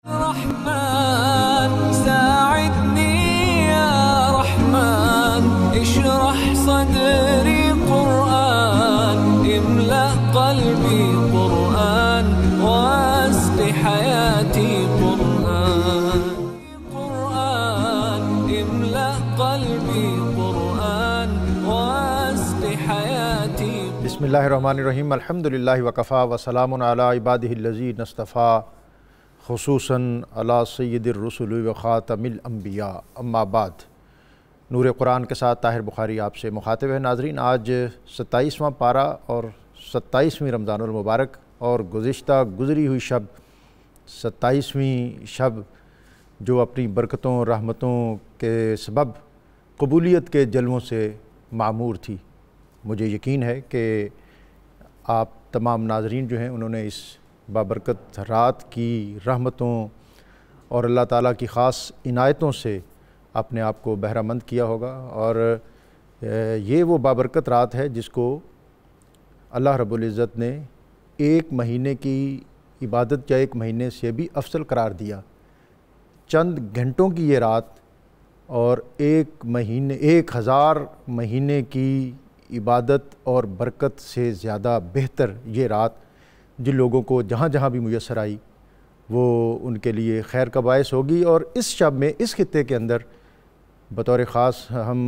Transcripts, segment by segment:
رحمن ساعدني يا رحمن اشرح صدري قرآن املأ قلبي قرآن واسق حياتي قرآن املأ قلبي قرآن واسق حياتي بسم اللہ الرحمن الرحیم الحمدللہ وکفا وسلام علی عبادہ الذین اصطفیٰ خصوصاً علی سید الرسل و خاتم الانبیاء اما بعد۔ نور قرآن کے ساتھ طاہر بخاری آپ سے مخاطب ہے۔ ناظرین، آج 27واں پارہ اور 27ویں رمضان المبارک اور گزری ہوئی شب 27ویں شب جو اپنی برکتوں رحمتوں کے سبب قبولیت کے جلووں سے معمور تھی۔ مجھے یقین ہے کہ آپ تمام ناظرین جو ہیں انہوں نے اس بابرکت رات کی رحمتوں اور اللہ تعالیٰ کی خاص عنایتوں سے اپنے آپ کو بہرہ مند کیا ہوگا، اور یہ وہ بابرکت رات ہے جس کو اللہ رب العزت نے ایک مہینے کی عبادت یا ایک مہینے سے بھی افضل قرار دیا۔ چند گھنٹوں کی یہ رات اور 1000 مہینے کی عبادت اور برکت سے زیادہ بہتر یہ رات جن لوگوں کو جہاں جہاں بھی میسر آئی وہ ان کے لیے خیر کا باعث ہوگی۔ اور اس شب میں اس خطے کے اندر بطور خاص ہم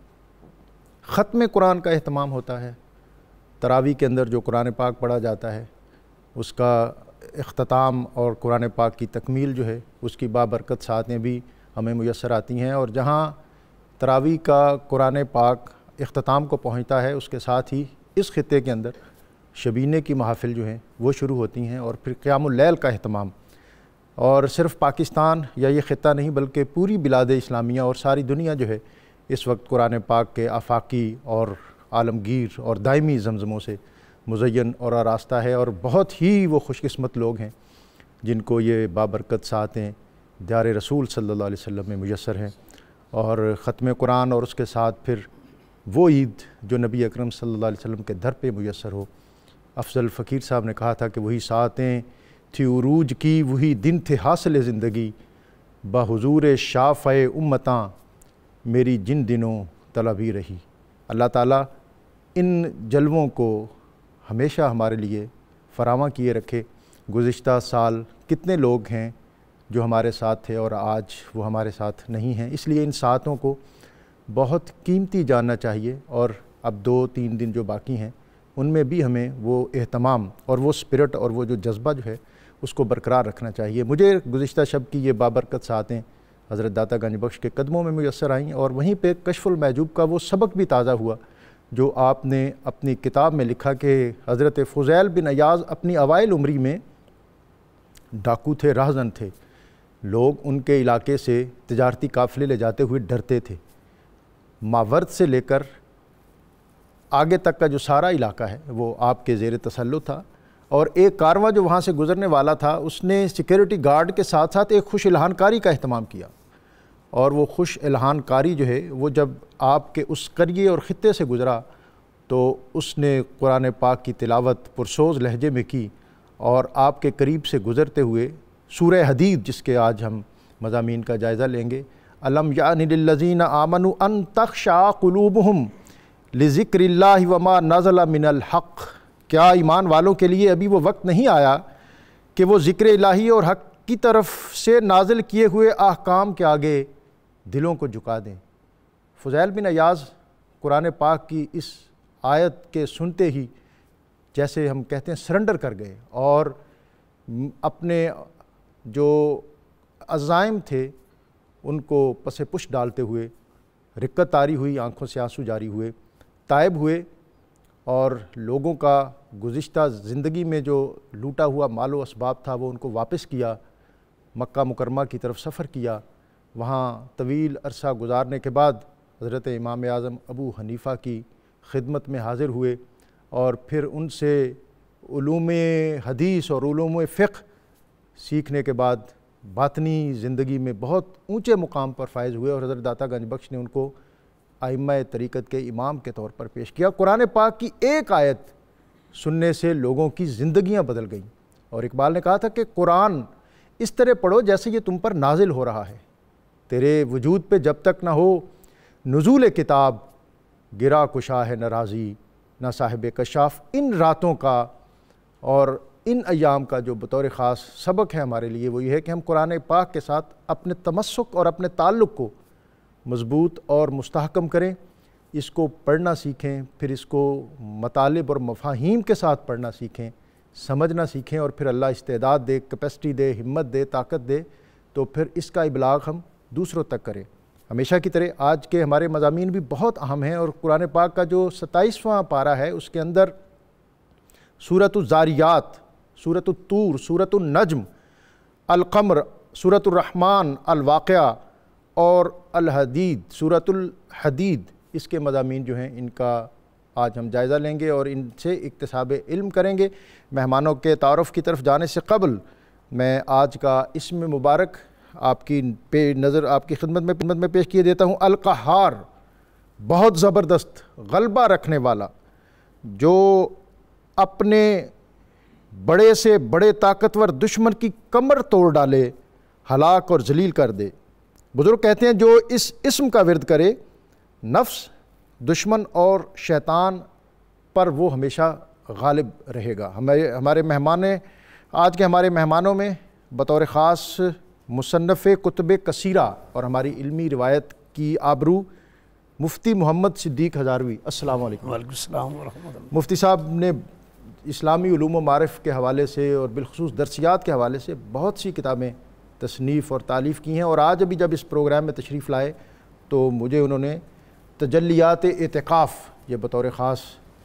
ختم قرآن کا اہتمام ہوتا ہے۔ تراویح کے اندر جو قرآن پاک پڑھا جاتا ہے اس کا اختتام اور قرآن پاک کی تکمیل جو ہے اس کی بابرکت ساعتیں بھی ہمیں میسر آتی ہیں، اور جہاں تراویح کا قرآن پاک اختتام کو پہنچتا ہے اس کے ساتھ ہی اس خطے کے اندر شبینے کی محافل جو ہیں وہ شروع ہوتی ہیں، اور پھر قیام اللیل کا اہتمام۔ اور صرف پاکستان یا یہ خطہ نہیں بلکہ پوری بلاد اسلامیہ اور ساری دنیا جو ہے اس وقت قرآن پاک کے آفاقی اور عالمگیر اور دائمی زمزموں سے مزین اور آراستہ ہے، اور بہت ہی وہ خوش قسمت لوگ ہیں جن کو یہ بابرکت ساعتیں دیار رسول صلی اللہ علیہ وسلم میں میسر ہیں۔ اور ختم قرآن اور اس کے ساتھ پھر وہ عید جو نبی اکرم صلی اللہ علیہ وسلم کے در پہ میسر ہو۔ افضل فقیر صاحب نے کہا تھا کہ وہی ساعتیں تھی عروج کی، وہی دن تھے حاصل زندگی، بحضور شافع امتاں میری جن دنوں طلبی رہی۔ اللہ تعالیٰ ان جلووں کو ہمیشہ ہمارے لیے فراواں کیے رکھے۔ گزشتہ سال کتنے لوگ ہیں جو ہمارے ساتھ تھے اور آج وہ ہمارے ساتھ نہیں ہیں، اس لیے ان ساعتوں کو بہت قیمتی جاننا چاہیے، اور اب 2-3 دن جو باقی ہیں ان میں بھی ہمیں وہ اہتمام اور وہ اسپرٹ اور وہ جو جذبہ جو ہے اس کو برقرار رکھنا چاہیے۔ مجھے گزشتہ شب کی یہ بابرکت ساعتیں حضرت داتا گنج بخش کے قدموں میں میسر آئیں، اور وہیں پہ کشف المحجوب کا وہ سبق بھی تازہ ہوا جو آپ نے اپنی کتاب میں لکھا کہ حضرت فضیل بن عیاض اپنی اوائل عمری میں ڈاکو تھے، راہزن تھے۔ لوگ ان کے علاقے سے تجارتی قافلے لے جاتے ہوئے ڈرتے تھے۔ ماورد سے لے کر آگے تک کا جو سارا علاقہ ہے وہ آپ کے زیر تسلط تھا، اور ایک کارواں جو وہاں سے گزرنے والا تھا اس نے سیکیورٹی گارڈ کے ساتھ ساتھ ایک خوش الہان کاری کا اہتمام کیا، اور وہ خوش الہان کاری جو ہے وہ جب آپ کے اس قریے اور خطے سے گزرا تو اس نے قرآن پاک کی تلاوت پرسوز لہجے میں کی، اور آپ کے قریب سے گزرتے ہوئے سورہ حدید جس کے آج ہم مضامین کا جائزہ لیں گے، الم یعن للذین آمنوا ان تخشع قلوبہم لذکر اللہ وما نزل من الحق، کیا ایمان والوں کے لیے ابھی وہ وقت نہیں آیا کہ وہ ذکر الہی اور حق کی طرف سے نازل کیے ہوئے احکام کے آگے دلوں کو جھکا دیں۔ فضیل بن عیاض قرآن پاک کی اس آیت کے سنتے ہی جیسے ہم کہتے ہیں سرنڈر کر گئے، اور اپنے جو عزائم تھے ان کو پس پش ڈالتے ہوئے رقت طاری ہوئی، آنکھوں سے آنسو جاری ہوئے، تائب ہوئے، اور لوگوں کا گزشتہ زندگی میں جو لوٹا ہوا مال و اسباب تھا وہ ان کو واپس کیا، مکہ مکرمہ کی طرف سفر کیا، وہاں طویل عرصہ گزارنے کے بعد حضرت امام اعظم ابو حنیفہ کی خدمت میں حاضر ہوئے، اور پھر ان سے علوم حدیث اور علوم فقہ سیکھنے کے بعد باطنی زندگی میں بہت اونچے مقام پر فائز ہوئے، اور حضرت داتا گنج بخش نے ان کو ائمہ طریقت کے امام کے طور پر پیش کیا۔ قرآن پاک کی ایک آیت سننے سے لوگوں کی زندگیاں بدل گئیں، اور اقبال نے کہا تھا کہ قرآن اس طرح پڑھو جیسے یہ تم پر نازل ہو رہا ہے، تیرے وجود پہ جب تک نہ ہو نزول کتاب، گرا کشا ہے نہ رازی نہ صاحب کشاف۔ ان راتوں کا اور ان ایام کا جو بطور خاص سبق ہے ہمارے لیے وہ یہ ہے کہ ہم قرآن پاک کے ساتھ اپنے تمسک اور اپنے تعلق کو مضبوط اور مستحکم کریں، اس کو پڑھنا سیکھیں، پھر اس کو مطالب اور مفاہیم کے ساتھ پڑھنا سیکھیں، سمجھنا سیکھیں، اور پھر اللہ استعداد دے، کیپیسٹی دے، ہمت دے، طاقت دے تو پھر اس کا ابلاغ ہم دوسروں تک کریں۔ ہمیشہ کی طرح آج کے ہمارے مضامین بھی بہت اہم ہیں، اور قرآن پاک کا جو 27واں پارہ ہے اس کے اندر سورۃ الزاریات، سورۃ الطور، سورۃ النجم، القمر، سورۃ الرحمن، الواقعہ اور الحدید، سورۃ الحدید، اس کے مضامین جو ہیں ان کا آج ہم جائزہ لیں گے اور ان سے اکتساب علم کریں گے۔ مہمانوں کے تعارف کی طرف جانے سے قبل میں آج کا اسم مبارک آپ کی نظر آپ کی خدمت میں پیش کیے دیتا ہوں۔ القہار، بہت زبردست، غلبہ رکھنے والا، جو اپنے بڑے سے بڑے طاقتور دشمن کی کمر توڑ ڈالے، ہلاک اور ذلیل کر دے۔ بزرگ کہتے ہیں جو اس اسم کا ورد کرے، نفس، دشمن اور شیطان پر وہ ہمیشہ غالب رہے گا۔ ہمارے مہمان، آج کے ہمارے مہمانوں میں بطور خاص مصنف کتب کثیرہ اور ہماری علمی روایت کی آبرو مفتی محمد صدیق ہزاروی۔ السلام علیکم۔ وعلیکم السلام ورحمۃ اللہ۔ مفتی صاحب نے اسلامی علوم و معارف کے حوالے سے اور بالخصوص درسیات کے حوالے سے بہت سی کتابیں تصنیف اور تالیف کی ہیں، اور آج ابھی جب اس پروگرام میں تشریف لائے تو مجھے انہوں نے تجلیات اعتکاف یہ بطور خاص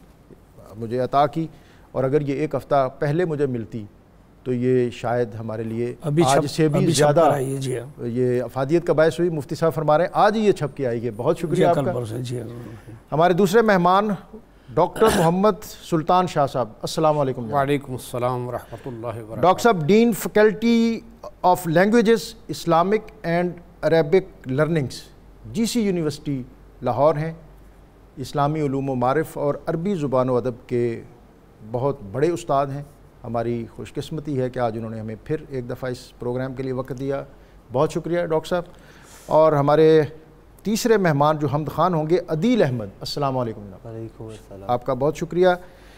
مجھے عطا کی، اور اگر یہ ایک ہفتہ پہلے مجھے ملتی تو یہ شاید ہمارے لیے آج سے بھی زیادہ یہ افادیت کا باعث ہوئی۔ مفتی صاحب فرما رہے ہیں آج ہی یہ چھپ کے آئی ہے، بہت شکریہ آپ کا۔ ہمارے دوسرے مہمان ڈاکٹر محمد سلطان شاہ صاحب، السلام علیکم۔ وعلیکم السلام ورحمۃ اللہ وبرکاتہ۔ ڈاکٹر صاحب dean faculty of languages Islamic and Arabic learnings, G C university Lahore ہیں، اسلامی علوم و معارف اور عربی زبان و ادب کے بہت بڑے استاد ہیں۔ ہماری خوش قسمتی ہے کہ آج انہوں نے ہمیں پھر ایک دفعہ اس پروگرام کے لیے وقت دیا، بہت شکریہ ڈاکٹر صاحب۔ اور ہمارے تیسرے مہمان جو حمد خان ہوں گے، عدیل احمد، السلام علیکم جناب۔ وعلیکم السلام۔ آپ کا بہت شکریہ۔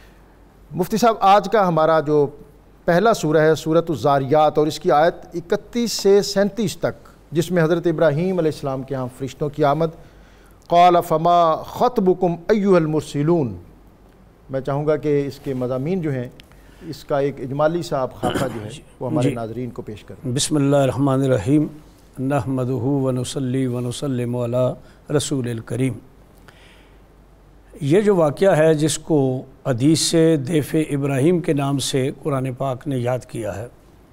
مفتی صاحب آج کا ہمارا جو پہلا سورہ ہے سورۃ الزاریات، اور اس کی آیت 31 سے 37 تک، جس میں حضرت ابراہیم علیہ السلام کے ہاں فرشتوں کی آمد، قال فما خطبکم ایھا المرسلون، میں چاہوں گا کہ اس کے مضامین جو ہیں اس کا ایک اجمالی سا آپ خاکہ جو ہے وہ ہمارے ناظرین کو پیش کریں۔ بسم اللہ الرحمن الرحیم، نحمدہ ونصلی ونسلم علی رسول الکریم۔ یہ جو واقعہ ہے جس کو حدیث سے ضیف ابراہیم کے نام سے قرآن پاک نے یاد کیا ہے،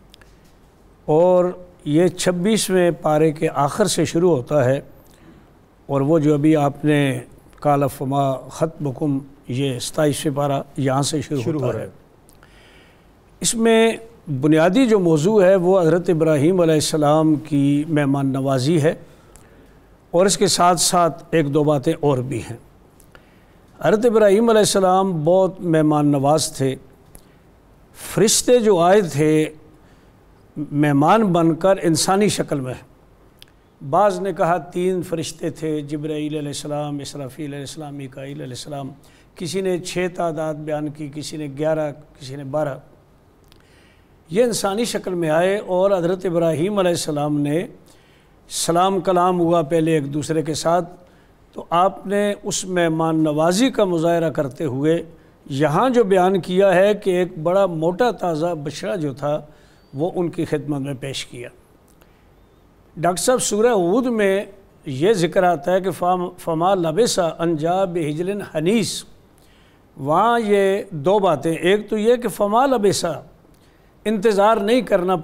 اور یہ 26ویں پارے کے آخر سے شروع ہوتا ہے، اور وہ جو ابھی آپ نے قال فما خطبکم، یہ 27ویں پارہ یہاں سے شروع ہو رہا ہے۔ اس میں بنیادی جو موضوع ہے وہ حضرت ابراہیم علیہ السلام کی مہمان نوازی ہے، اور اس کے ساتھ ساتھ ایک دو باتیں اور بھی ہیں۔ حضرت ابراہیم علیہ السلام بہت مہمان نواز تھے۔ فرشتے جو آئے تھے مہمان بن کر انسانی شکل میں، بعض نے کہا 3 فرشتے تھے، جبرائیل علیہ السلام، اسرافیل علیہ السلام، میکائیل علیہ السلام، کسی نے 6 تعداد بیان کی، کسی نے 11، کسی نے 12۔ یہ انسانی شکل میں آئے، اور حضرت ابراہیم علیہ السلام نے سلام کلام ہوا پہلے ایک دوسرے کے ساتھ، تو آپ نے اس مہمان نوازی کا مظاہرہ کرتے ہوئے یہاں جو بیان کیا ہے کہ ایک بڑا موٹا تازہ بچڑا جو تھا وہ ان کی خدمت میں پیش کیا۔ ڈاکٹر صاحب سورہ ہود میں یہ ذکر آتا ہے کہ فما لبث ان جاء بحجل حنیس، وہاں یہ 2 باتیں، ایک تو یہ کہ فما لبث، انتظار نہیں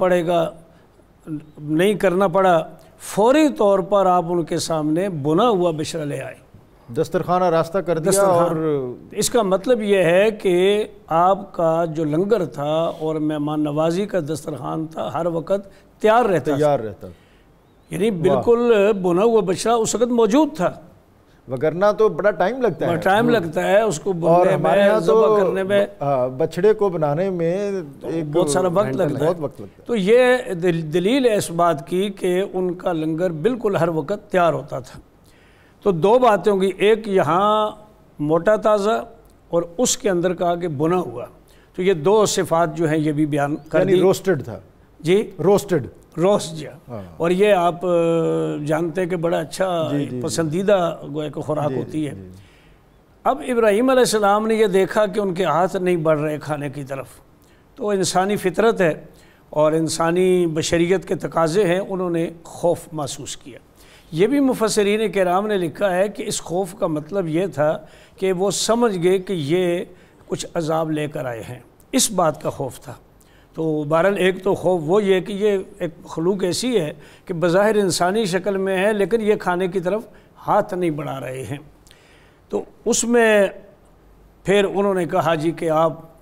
کرنا پڑا، فوری طور پر آپ ان کے سامنے بنا ہوا بشرا لے آئے، دسترخوانہ راستہ کر دیا۔ اور اس کا مطلب یہ ہے کہ آپ کا جو لنگر تھا اور مہمان نوازی کا دسترخوان تھا ہر وقت تیار رہتا، یعنی بالکل بنا ہوا بشرا اس وقت موجود تھا۔ وگرنہ تو بڑا ٹائم لگتا ہے، ٹائم لگتا ہے اس کو اور بننے ہمارے میں، یہاں ذبح کرنے میں، بچڑے کو بنانے میں بہت سارا وقت لگتا ہے۔ تو یہ دلیل ہے اس بات کی کہ ان کا لنگر بالکل ہر وقت تیار ہوتا تھا۔ تو دو باتیں ہوگی، ایک یہاں موٹا تازہ اور اس کے اندر کہا کہ بنا ہوا، تو یہ دو صفات جو ہیں یہ بھی بیان کر دی۔ روسٹڈ تھا جی، روسٹڈ روسٹ جا، اور یہ آپ جانتے ہیں کہ بڑا اچھا پسندیدہ گویا کہ خوراک ہوتی ہے۔ اب ابراہیم علیہ السلام نے یہ دیکھا کہ ان کے ہاتھ نہیں بڑھ رہے کھانے کی طرف، تو انسانی فطرت ہے اور انسانی بشریت کے تقاضے ہیں، انہوں نے خوف محسوس کیا۔ یہ بھی مفسرین کرام نے لکھا ہے کہ اس خوف کا مطلب یہ تھا کہ وہ سمجھ گئے کہ یہ کچھ عذاب لے کر آئے ہیں، اس بات کا خوف تھا۔ تو بہرحال ایک تو خوف وہ یہ کہ یہ ایک مخلوق ایسی ہے کہ بظاہر انسانی شکل میں ہے لیکن یہ کھانے کی طرف ہاتھ نہیں بڑھا رہے ہیں، تو اس میں پھر انہوں نے کہا جی کہ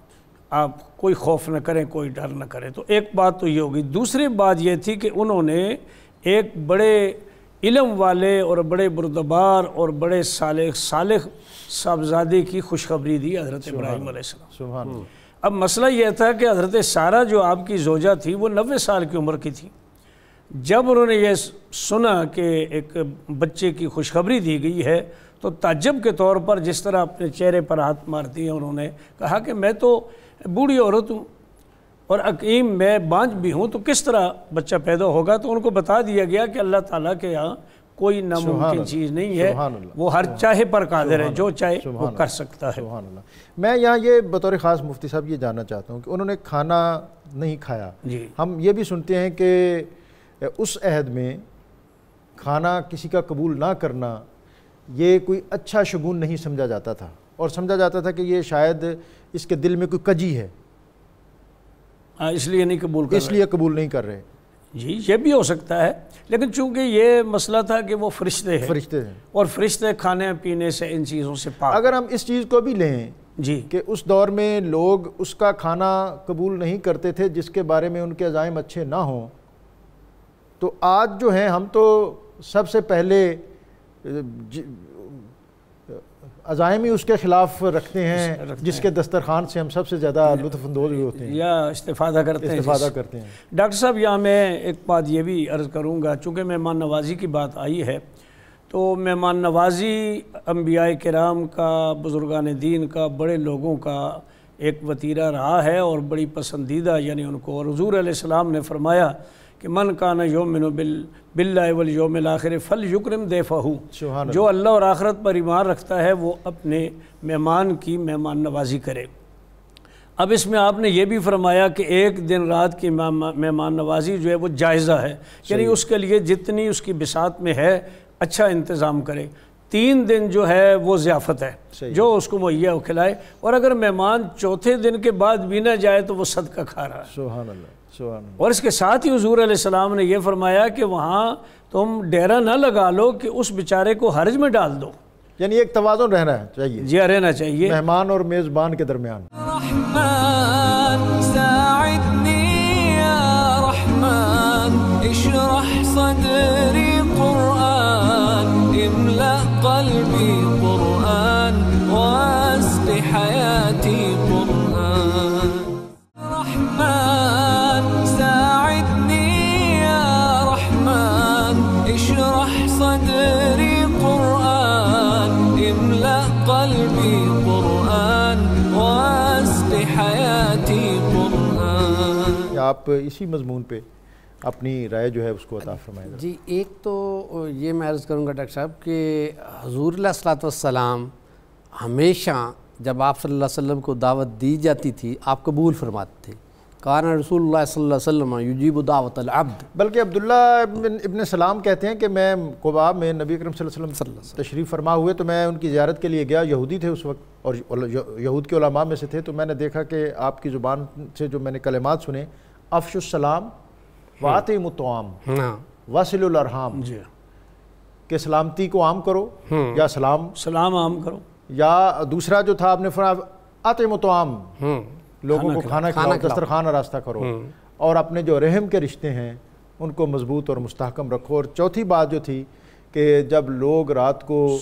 آپ کوئی خوف نہ کریں، کوئی ڈر نہ کریں۔ تو ایک بات تو یہ ہوگی۔ دوسری بات یہ تھی کہ انہوں نے ایک بڑے علم والے اور بڑے بردبار اور بڑے صالح صاحبزادے کی خوشخبری دی حضرت ابراہیم علیہ السلام۔ سبحان اللہ۔ اب مسئلہ یہ تھا کہ حضرت سارہ جو آپ کی زوجہ تھی وہ 90 سال کی عمر کی تھی۔ جب انہوں نے یہ سنا کہ ایک بچے کی خوشخبری دی گئی ہے تو تعجب کے طور پر جس طرح اپنے چہرے پر ہاتھ مارتی ہیں، انہوں نے کہا کہ میں تو بوڑھی عورت ہوں اور عقیم میں بانجھ بھی ہوں، تو کس طرح بچہ پیدا ہوگا؟ تو ان کو بتا دیا گیا کہ اللہ تعالیٰ کے یہاں کوئی ناممکن چیز نہیں ہے، وہ ہر چاہے پر قادر ہے، جو چاہے وہ کر سکتا ہے۔ سبحان اللہ۔ میں یہاں یہ بطور خاص مفتی صاحب یہ جاننا چاہتا ہوں کہ انہوں نے کھانا نہیں کھایا۔ ہم یہ بھی سنتے ہیں کہ اس عہد میں کھانا کسی کا قبول نہ کرنا یہ کوئی اچھا شگون نہیں سمجھا جاتا تھا، اور سمجھا جاتا تھا کہ یہ شاید اس کے دل میں کوئی کجی ہے، اس لیے نہیں قبول کر رہے، اس لیے قبول نہیں کر رہے۔ جی یہ بھی ہو سکتا ہے، لیکن چونکہ یہ مسئلہ تھا کہ وہ فرشتے ہیں اور فرشتے کھانے پینے سے ان چیزوں سے پاک۔ اگر ہم اس چیز کو بھی لیں جی کہ اس دور میں لوگ اس کا کھانا قبول نہیں کرتے تھے جس کے بارے میں ان کے عزائم اچھے نہ ہوں، تو آج جو ہیں ہم تو سب سے پہلے عزائم ہی اس کے خلاف رکھتے ہیں جس کے دسترخوان سے ہم سب سے زیادہ لطف اندوز ہوتے ہیں یا استفادہ کرتے ہیں۔ ڈاکٹر صاحب یہاں میں ایک بات یہ بھی عرض کروں گا، چونکہ مہمان نوازی کی بات آئی ہے، تو مہمان نوازی انبیاء کرام کا، بزرگان دین کا، بڑے لوگوں کا ایک وتیرہ رہا ہے اور بڑی پسندیدہ، یعنی ان کو، اور حضور علیہ السلام نے فرمایا کہ من کان یؤمن باللہ والیوم الآخر فلیکرم ضیفہ، جو اللہ اور آخرت پر ایمان رکھتا ہے وہ اپنے مہمان کی مہمان نوازی کرے۔ اب اس میں آپ نے یہ بھی فرمایا کہ ایک دن رات کی مہمان نوازی جو ہے وہ جائزہ ہے، یعنی اس کے لیے جتنی اس کی بساط میں ہے اچھا انتظام کرے۔ 3 دن جو ہے وہ ضیافت ہے، جو اس کو مہیا کھلائے، اور اگر مہمان چوتھے دن کے بعد بھی نہ جائے تو وہ صدقہ کھا رہا ہے۔ سبحان اللہ۔ اور اس کے ساتھ ہی حضور علیہ السلام نے یہ فرمایا کہ وہاں تم ڈیرا نہ لگا لو کہ اس بیچارے کو حرج میں ڈال دو، یعنی ایک توازن رہنا چاہیے، جی رہنا چاہیے مہمان اور میزبان کے درمیان۔ رحمن ساعدنی یا رحمن اشرح صدری قرآن املأ قلبی قرآن واسق حیاتی قرآن۔ رحمن ساعدنی یا رحمن اشرح صدری قرآن املأ قلبی قرآن واسق حیاتی قرآن۔ آپ اسی مضمون پہ اپنی رائے جو ہے اس کو عطا فرمائیں۔ جی ایک تو یہ میں عرض کروں گا ڈاکٹر صاحب کہ حضور علیہ الصلوۃ والسلام ہمیشہ جب آپ صلی اللہ علیہ وسلم کو دعوت دی جاتی تھی آپ قبول فرماتے تھے۔ کان رسول اللہ صلی اللہ علیہ وسلم یجیب دعوت العبد۔ بلکہ عبداللہ ابن سلام کہتے ہیں کہ میں قباء میں نبی اکرم صلی اللہ علیہ وسلم تشریف فرما ہوئے تو میں ان کی زیارت کے لیے گیا، یہودی تھے اس وقت اور یہود کے علماء میں سے تھے، تو میں نے دیکھا کہ آپ کی زبان سے جو میں نے کلمات سنے، افش السلام وَأَطْعِمُ الطَّعَامَ وَصِلُوا الْأَرْحَامَ، کہ سلامتی کو عام کرو یا سلام عام کرو، یا دوسرا جو تھا آپ نے فرمایا اطعموا الطعام، لوگوں کو کھانا کھلاؤ، دسترخوان آراستہ کرو، اور اپنے جو رحم کے رشتے ہیں ان کو مضبوط اور مستحکم رکھو۔ اور چوتھی بات جو تھی کہ جب لوگ رات کو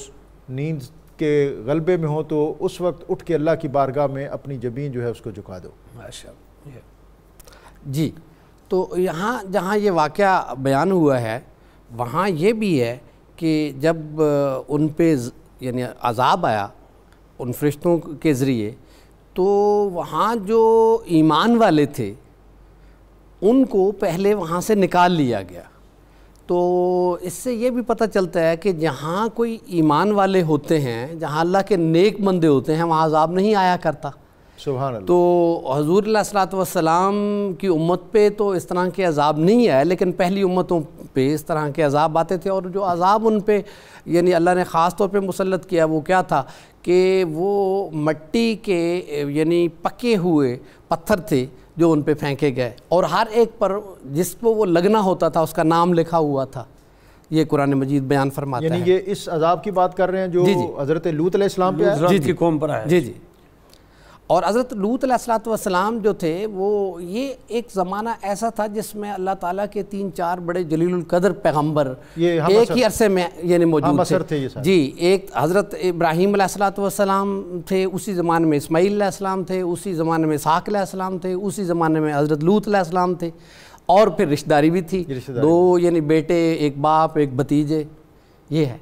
نیند کے غلبے میں ہو تو اس وقت اٹھ کے اللہ کی بارگاہ میں اپنی جبین جو ہے اس کو جھکا دو. ماشاء اللہ. جی تو یہاں جہاں یہ واقعہ بیان ہوا ہے وہاں یہ بھی ہے کہ جب ان پہ یعنی عذاب آیا ان فرشتوں کے ذریعے تو وہاں جو ایمان والے تھے ان کو پہلے وہاں سے نکال لیا گیا. تو اس سے یہ بھی پتہ چلتا ہے کہ جہاں کوئی ایمان والے ہوتے ہیں, جہاں اللہ کے نیک بندے ہوتے ہیں, وہاں عذاب نہیں آیا کرتا. سبحان اللہ. تو حضور علیہ الصلوۃ والسلام کی امت پہ تو اس طرح کے عذاب نہیں آئے, لیکن پہلی امتوں پہ اس طرح کے عذاب آتے تھے. اور جو عذاب ان پہ یعنی اللہ نے خاص طور پہ مسلط کیا وہ کیا تھا کہ وہ مٹی کے یعنی پکے ہوئے پتھر تھے جو ان پہ پھینکے گئے, اور ہر ایک پر جس کو وہ لگنا ہوتا تھا اس کا نام لکھا ہوا تھا. یہ قرآن مجید بیان فرماتا ہے. یعنی یہ اس عذاب کی بات کر رہے ہیں جو حضرت لوط علیہ السلام پہ آیا. جی کی قوم پر آیا. جی جی. اور حضرت لوط علیہ الصلوۃ والسلام جو تھے وہ یہ ایک زمانہ ایسا تھا جس میں اللہ تعالیٰ کے 3-4 بڑے جلیل القدر پیغمبر ایک ہی عرصے میں یعنی موجود تھے. جی ایک حضرت ابراہیم علیہ الصلوۃ والسلام تھے, اسی زمانے میں اسماعیل علیہ السلام تھے, اسی زمانے میں اسحاق علیہ السلام تھے, اسی زمانے میں حضرت لوط علیہ السلام تھے, اور پھر رشتہ داری بھی تھی, 2 یعنی بیٹے, ایک باپ, ایک بھتیجے. یہ ہے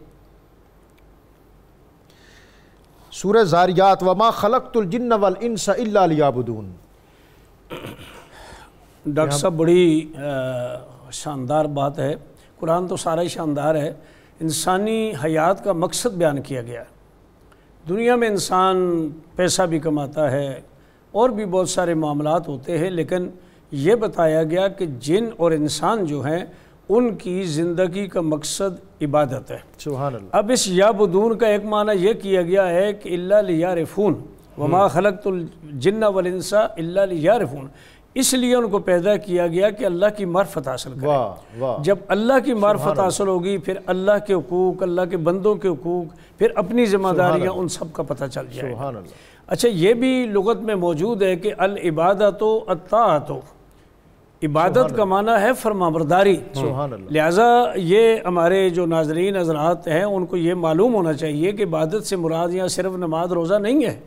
سورہ زاریات وما خلقت الجن والانس الا لیعبدون. ڈاکٹر صاحب بڑی شاندار بات ہے. قرآن تو سارا ہی شاندار ہے. انسانی حیات کا مقصد بیان کیا گیا ہے. دنیا میں انسان پیسہ بھی کماتا ہے اور بھی بہت سارے معاملات ہوتے ہیں, لیکن یہ بتایا گیا کہ جن اور انسان جو ہیں ان کی زندگی کا مقصد عبادت ہے. سبحان اللہ. اب اس یعبدون کا ایک معنی یہ کیا گیا ہے کہ الا لیعرفون وما خلقت الجن والانس الا لیعرفون, اس لیے ان کو پیدا کیا گیا کہ اللہ کی معرفت حاصل کریں. جب اللہ کی معرفت حاصل ہوگی پھر اللہ کے حقوق, اللہ کے بندوں کے حقوق, پھر اپنی ذمہ داریاں, ان سب کا پتہ چل جائے گا. اچھا یہ بھی لغت میں موجود ہے کہ العبادۃ الطاعۃ, عبادت کا معنی ہے فرمانبرداری. لہٰذا یہ ہمارے جو ناظرین حضرات ہیں ان کو یہ معلوم ہونا چاہیے کہ عبادت سے مراد یہاں صرف نماز روزہ نہیں ہے.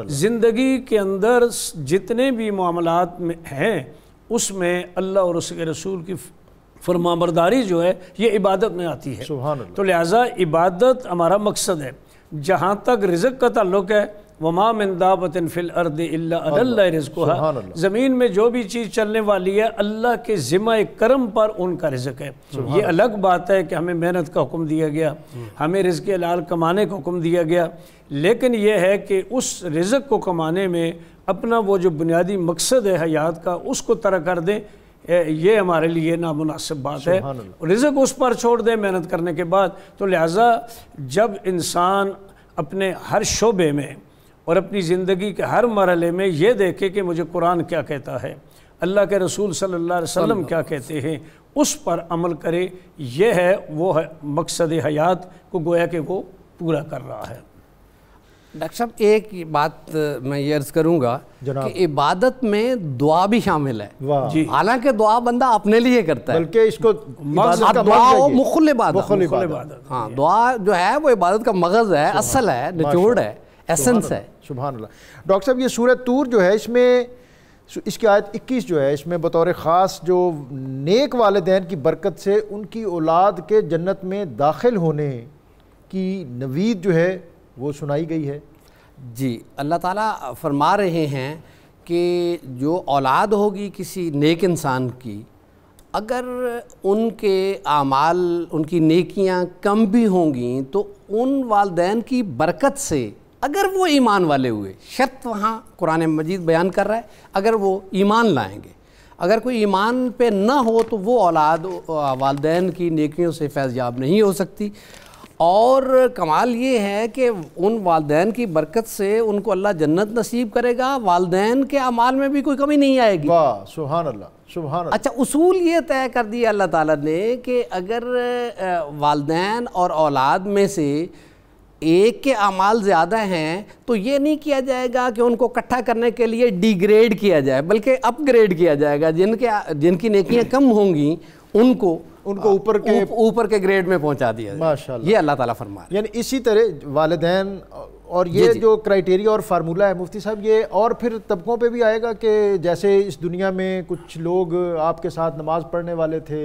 زندگی کے اندر جتنے بھی معاملات میں ہیں اس میں اللہ اور اس کے رسول کی فرمانبرداری جو ہے یہ عبادت میں آتی ہے. تو لہٰذا عبادت ہمارا مقصد ہے. جہاں تک رزق کا تعلق ہے وَمَا مِن دَابَةٍ فِي الْأَرْضِ إِلَّا عَلَى اللَّهِ رِزْقُهَا, زمین میں جو بھی چیز چلنے والی ہے اللہ کے ذمہ کرم پر ان کا رزق ہے. یہ الگ بات ہے کہ ہمیں محنت کا حکم دیا گیا, ہمیں رزق حلال کمانے کا حکم دیا گیا, لیکن یہ ہے کہ اس رزق کو کمانے میں اپنا وہ جو بنیادی مقصد ہے حیات کا اس کو ترک کر دیں, یہ ہمارے لیے نامناسب بات ہے. رزق اس پر چھوڑ دیں محنت کرنے کے بعد. تو لہٰذا جب انسان اپنے ہر شعبے میں اور اپنی زندگی کے ہر مرحلے میں یہ دیکھے کہ مجھے قرآن کیا کہتا ہے, اللہ کے رسول صلی اللہ علیہ وسلم کیا کہتے ہیں, اس پر عمل کرے, یہ ہے وہ مقصد حیات کو گویا کہ وہ پورا کر رہا ہے. ڈاکٹر صاحب ایک بات میں یہ عرض کروں گا کہ عبادت میں دعا بھی شامل ہے. حالانکہ دعا بندہ اپنے لیے کرتا ہے, بلکہ اس کو دعا مخل عبادت. ہاں دعا جو ہے وہ عبادت کا مغز ہے, اصل ہے, نچوڑ ہے, ایسنس ہے. سبحان اللہ. ڈاکٹر صاحب یہ سورہ طور جو ہے اس میں اس کی آیت 21 جو ہے اس میں بطور خاص جو نیک والدین کی برکت سے ان کی اولاد کے جنت میں داخل ہونے کی نوید جو ہے وہ سنائی گئی ہے. جی اللہ تعالیٰ فرما رہے ہیں کہ جو اولاد ہوگی کسی نیک انسان کی, اگر ان کے اعمال ان کی نیکیاں کم بھی ہوں گی تو ان والدین کی برکت سے اگر وہ ایمان والے ہوئے, شرط وہاں قرآن مجید بیان کر رہا ہے اگر وہ ایمان لائیں گے, اگر کوئی ایمان پہ نہ ہو تو وہ اولاد والدین کی نیکیوں سے فیض یاب نہیں ہو سکتی. اور کمال یہ ہے کہ ان والدین کی برکت سے ان کو اللہ جنت نصیب کرے گا, والدین کے اعمال میں بھی کوئی کمی نہیں آئے گی. واہ سبحان اللہ سبحان اللہ. اچھا اصول یہ طے کر دیا اللہ تعالیٰ نے کہ اگر والدین اور اولاد میں سے ایک کے اعمال زیادہ ہیں تو یہ نہیں کیا جائے گا کہ ان کو اکٹھا کرنے کے لیے ڈی گریڈ کیا جائے, بلکہ اپ گریڈ کیا جائے گا. جن کی نیکیاں کم ہوں گی ان کو اوپر کے گریڈ میں پہنچا دیا جائے. ماشاءاللہ. یہ اللہ تعالیٰ فرما رہے ہیں. یعنی اسی طرح والدین اور یہ جو کرائیٹیریا اور فارمولہ ہے مفتی صاحب، یہ اور پھر طبقوں پہ بھی آئے گا کہ جیسے اس دنیا میں کچھ لوگ آپ کے ساتھ نماز پڑھنے والے تھے،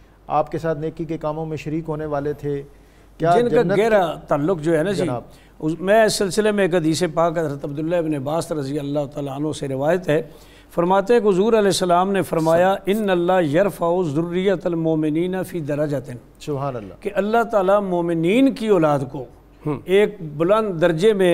آپ کے ساتھ نیکی کے کاموں میں شریک ہونے والے تھے، کیا جن کا گہرا تعلق جو ہے نا جی، میں اس سلسلے میں ایک حدیث پاک حضرت عبداللہ ابن عباس رضی اللہ تعالیٰ عنہ سے روایت ہے، فرماتے ہیں کہ حضور علیہ السلام نے فرمایا ان اللہ یرفع ذریۃ المومنین فی درجۃ. سبحان اللہ. کہ اللہ تعالیٰ مومنین کی اولاد کو ایک بلند درجے میں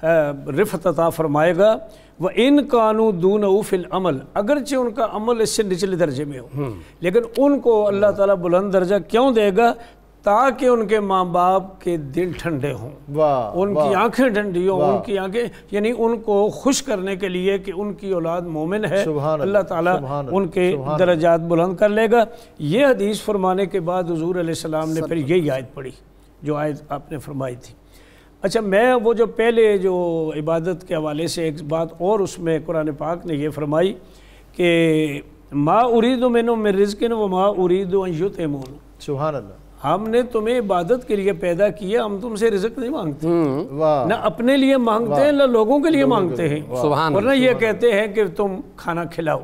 رفعت عطا فرمائے گا. وَإِن كَانُوا دُونَهُ فِي الْعَمَلِ، اگرچہ ان کا عمل اس سے نچلے درجے میں ہو، لیکن ان کو اللہ تعالیٰ بلند درجہ کیوں دے گا؟ تاکہ ان کے ماں باپ کے دل ٹھنڈے ہوں، ان کی آنکھیں ٹھنڈی ہوں، ان کی آنکھیں، یعنی ان کو خوش کرنے کے لیے کہ ان کی اولاد مومن ہے، اللہ تعالیٰ ان کے درجات بلند کر لے گا. یہ حدیث فرمانے کے بعد حضور علیہ السلام نے پھر یہی آیت پڑھی جو آیت آپ نے فرمائی تھی. اچھا، میں وہ جو پہلے جو عبادت کے حوالے سے ایک بات اور اس میں قرآن پاک نے یہ فرمائی کہ ما ارید منہم من رزق وما ارید ان یطعمون. سبحان اللہ. ہم نے تمہیں عبادت کے لیے پیدا کیا، ہم تم سے رزق نہیں مانگتے، نہ اپنے لیے مانگتے ہیں نہ لوگوں کے لیے مانگتے ہیں، ورنہ یہ کہتے ہیں کہ تم کھانا کھلاؤ.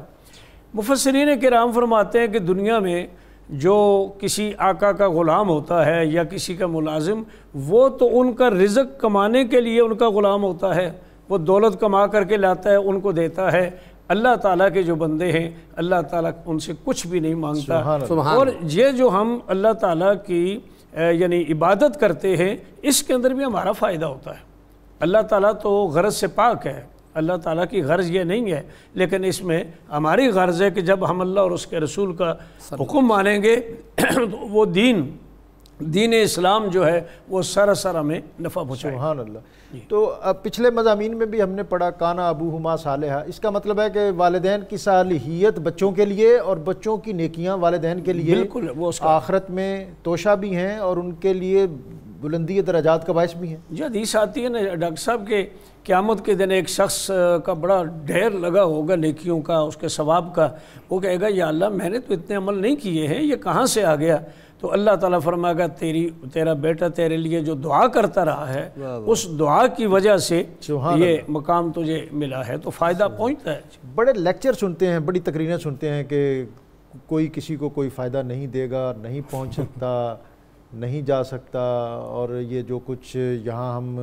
مفسرین کرام فرماتے ہیں کہ دنیا میں جو کسی آقا کا غلام ہوتا ہے یا کسی کا ملازم، وہ تو ان کا رزق کمانے کے لیے ان کا غلام ہوتا ہے، وہ دولت کما کر کے لاتا ہے، ان کو دیتا ہے. اللہ تعالیٰ کے جو بندے ہیں اللہ تعالیٰ ان سے کچھ بھی نہیں مانگتا. اور یہ جو ہم اللہ تعالیٰ کی یعنی عبادت کرتے ہیں، اس کے اندر بھی ہمارا فائدہ ہوتا ہے. اللہ تعالیٰ تو غرض سے پاک ہے، اللہ تعالیٰ کی غرض یہ نہیں ہے، لیکن اس میں ہماری غرض ہے کہ جب ہم اللہ اور اس کے رسول کا حکم مانیں گے تو وہ دین اسلام جو ہے وہ سارا ہمیں نفع پہنچائے. سبحان اللہ. تو پچھلے مضامین میں بھی ہم نے پڑھا کانا ابوہما صالحا، اس کا مطلب ہے کہ والدین کی صالحیت بچوں کے لیے اور بچوں کی نیکیاں والدین کے لیے بالکل وہ آخرت میں توشہ بھی ہیں اور ان کے لیے بلندی درجات کا باعث بھی ہیں. جو حدیث آتی ہے نا ڈاکٹر صاحب کہ قیامت کے دن ایک شخص کا بڑا ڈھیر لگا ہوگا نیکیوں کا، اس کے ثواب کا، وہ کہے گا یا اللہ میں نے تو اتنے عمل نہیں کیے ہیں، یہ کہاں سے آ گیا؟ تو اللہ تعالیٰ فرمائے گا تیرا بیٹا تیرے لیے جو دعا کرتا رہا ہے اس دعا کی وجہ سے یہ مقام تجھے ملا ہے، تو فائدہ پہنچتا ہے. بڑے لیکچر سنتے ہیں، بڑی تقریریں سنتے ہیں کہ کوئی کسی کو کوئی فائدہ نہیں دے گا، نہیں پہنچ سکتا، نہیں جا سکتا، اور یہ جو کچھ یہاں ہم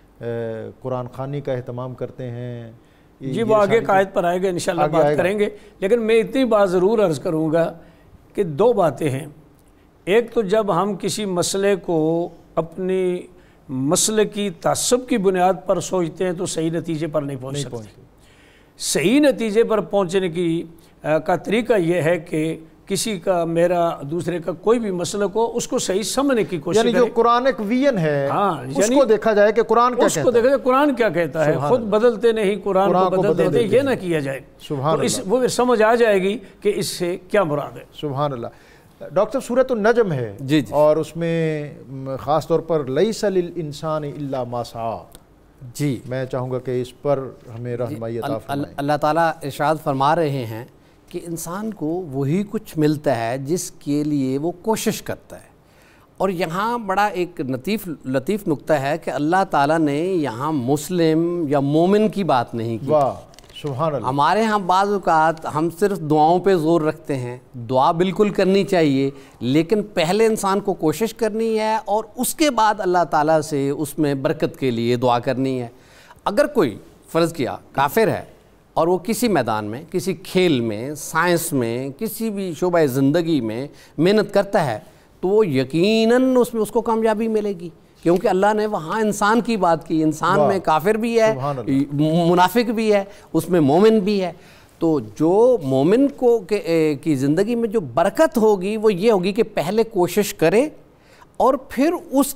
قرآن خوانی کا اہتمام کرتے ہیں جی وہ آگے قائد پر آئے گا انشاءاللہ بات کریں گے. لیکن میں اتنی بات ضرور عرض کروں گا کہ دو باتیں ہیں. ایک تو جب ہم کسی مسئلے کو اپنی مسئلے کی تعصب کی بنیاد پر سوچتے ہیں تو صحیح نتیجے پر نہیں پہنچ سکتے. صحیح نتیجے پر پہنچنے کا طریقہ یہ ہے کہ کسی کا میرا دوسرے کا کوئی بھی مسئلہ کو اس کو صحیح سمجھنے کی کوشش کریں. یعنی جو قرآن ایک ویژن ہے اس کو دیکھا جائے کہ قرآن کیا کہتا ہے، اس کو دیکھا جائے قرآن کیا کہتا ہے. خود بدلتے نہیں قرآن کو بدل دیتے، یہ نہ کیا جائے. وہ سمجھ آ جائے گی کہ اس سے کیا مراد ہے. سبحان اللہ. ڈاکٹر سورۃ النجم ہے جی اور اس میں خاص طور پر لیس للانسان الا ما سعی. جی میں چاہوں گا کہ اس پر ہمیں رہنمائی عطا فرمائیں. اللہ تعالیٰ ارشاد فرما رہے ہیں کہ انسان کو وہی کچھ ملتا ہے جس کے لیے وہ کوشش کرتا ہے. اور یہاں بڑا ایک لطیف نقطہ ہے کہ اللہ تعالیٰ نے یہاں مسلم یا مومن کی بات نہیں کی. واہ سبحان اللہ. ہمارے ہاں بعض اوقات ہم صرف دعاؤں پہ زور رکھتے ہیں. دعا بالکل کرنی چاہیے، لیکن پہلے انسان کو کوشش کرنی ہے اور اس کے بعد اللہ تعالیٰ سے اس میں برکت کے لیے دعا کرنی ہے. اگر کوئی فرض کیا کافر ہے اور وہ کسی میدان میں، کسی کھیل میں، سائنس میں، کسی بھی شعبہ زندگی میں محنت کرتا ہے تو وہ یقیناً اس میں اس کو کامیابی ملے گی، کیونکہ اللہ نے وہاں انسان کی بات کی. انسان میں کافر بھی ہے، منافق بھی ہے، اس میں مومن بھی ہے. تو جو مومن کو کی زندگی میں جو برکت ہوگی وہ یہ ہوگی کہ پہلے کوشش کرے اور پھر اس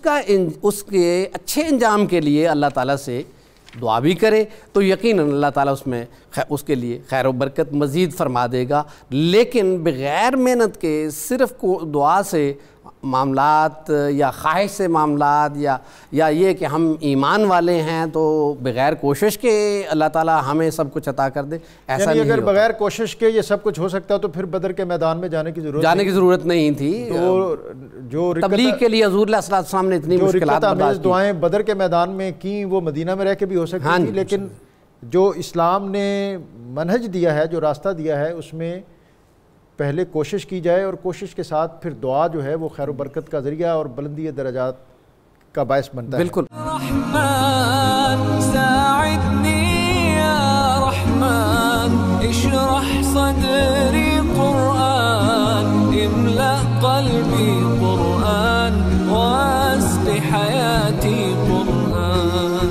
کے اچھے انجام کے لیے اللہ تعالیٰ سے دعا بھی کرے، تو یقیناً اللہ تعالیٰ اس میں اس کے لیے خیر و برکت مزید فرما دے گا، لیکن بغیر محنت کے صرف دعا سے معاملات یا خواہش سے معاملات یا یہ کہ ہم ایمان والے ہیں تو بغیر کوشش کے اللہ تعالیٰ ہمیں سب کچھ عطا کر دے، ایسا یعنی نہیں اگر ہوتا۔ بغیر کوشش کے یہ سب کچھ ہو سکتا تو پھر بدر کے میدان میں جانے کی ضرورت نہیں تھی۔ جو تبلیغ کے لیے حضور علیہ السلام نے اتنی مشکلات برداشت کی، دعائیں بدر کے میدان میں کی وہ مدینہ میں رہ کے بھی ہو سکتی تھی، لیکن جو اسلام نے منہج دیا ہے، جو راستہ دیا ہے، اس میں پہلے کوشش کی جائے اور کوشش کے ساتھ پھر دعا جو ہے وہ خیر و برکت کا ذریعہ اور بلندی درجات کا باعث بنتا ہے۔ بالکل۔ رحمن ساعدني يا رحمن اشرح صدري قرآن املأ قلبي قرآن واسق حياتي قرآن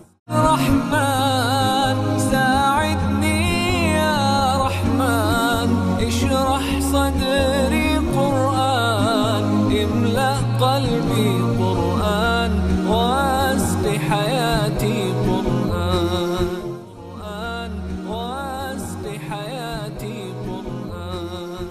رحمن ساعدني يا رحمن اشرح صدري قرآن املأ قلبي قرآن واسق حياتي قرآن واسق حياتي قرآن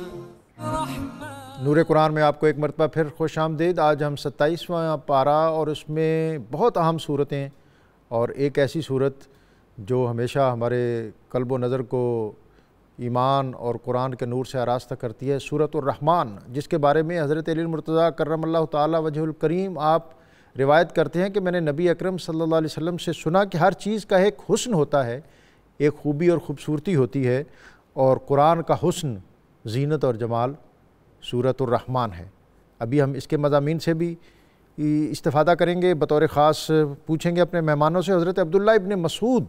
رحمن۔ نور قرآن میں آپ کو ایک مرتبہ پھر خوش آمدید۔ آج ہم 27واں پارہ اور اس میں بہت اہم صورتیں اور ایک ایسی صورت جو ہمیشہ ہمارے قلب و نظر کو ایمان اور قرآن کے نور سے آراستہ کرتی ہے، سورۃ الرحمن، جس کے بارے میں حضرت علی المرتضیٰ کرم اللہ تعالی وجہ الکریم آپ روایت کرتے ہیں کہ میں نے نبی اکرم صلی اللہ علیہ وسلم سے سنا کہ ہر چیز کا ایک حسن ہوتا ہے، ایک خوبی اور خوبصورتی ہوتی ہے، اور قرآن کا حسن، زینت اور جمال سورۃ الرحمن ہے۔ ابھی ہم اس کے مضامین سے بھی استفادہ کریں گے، بطور خاص پوچھیں گے اپنے مہمانوں سے۔ حضرت عبداللہ ابن مسعود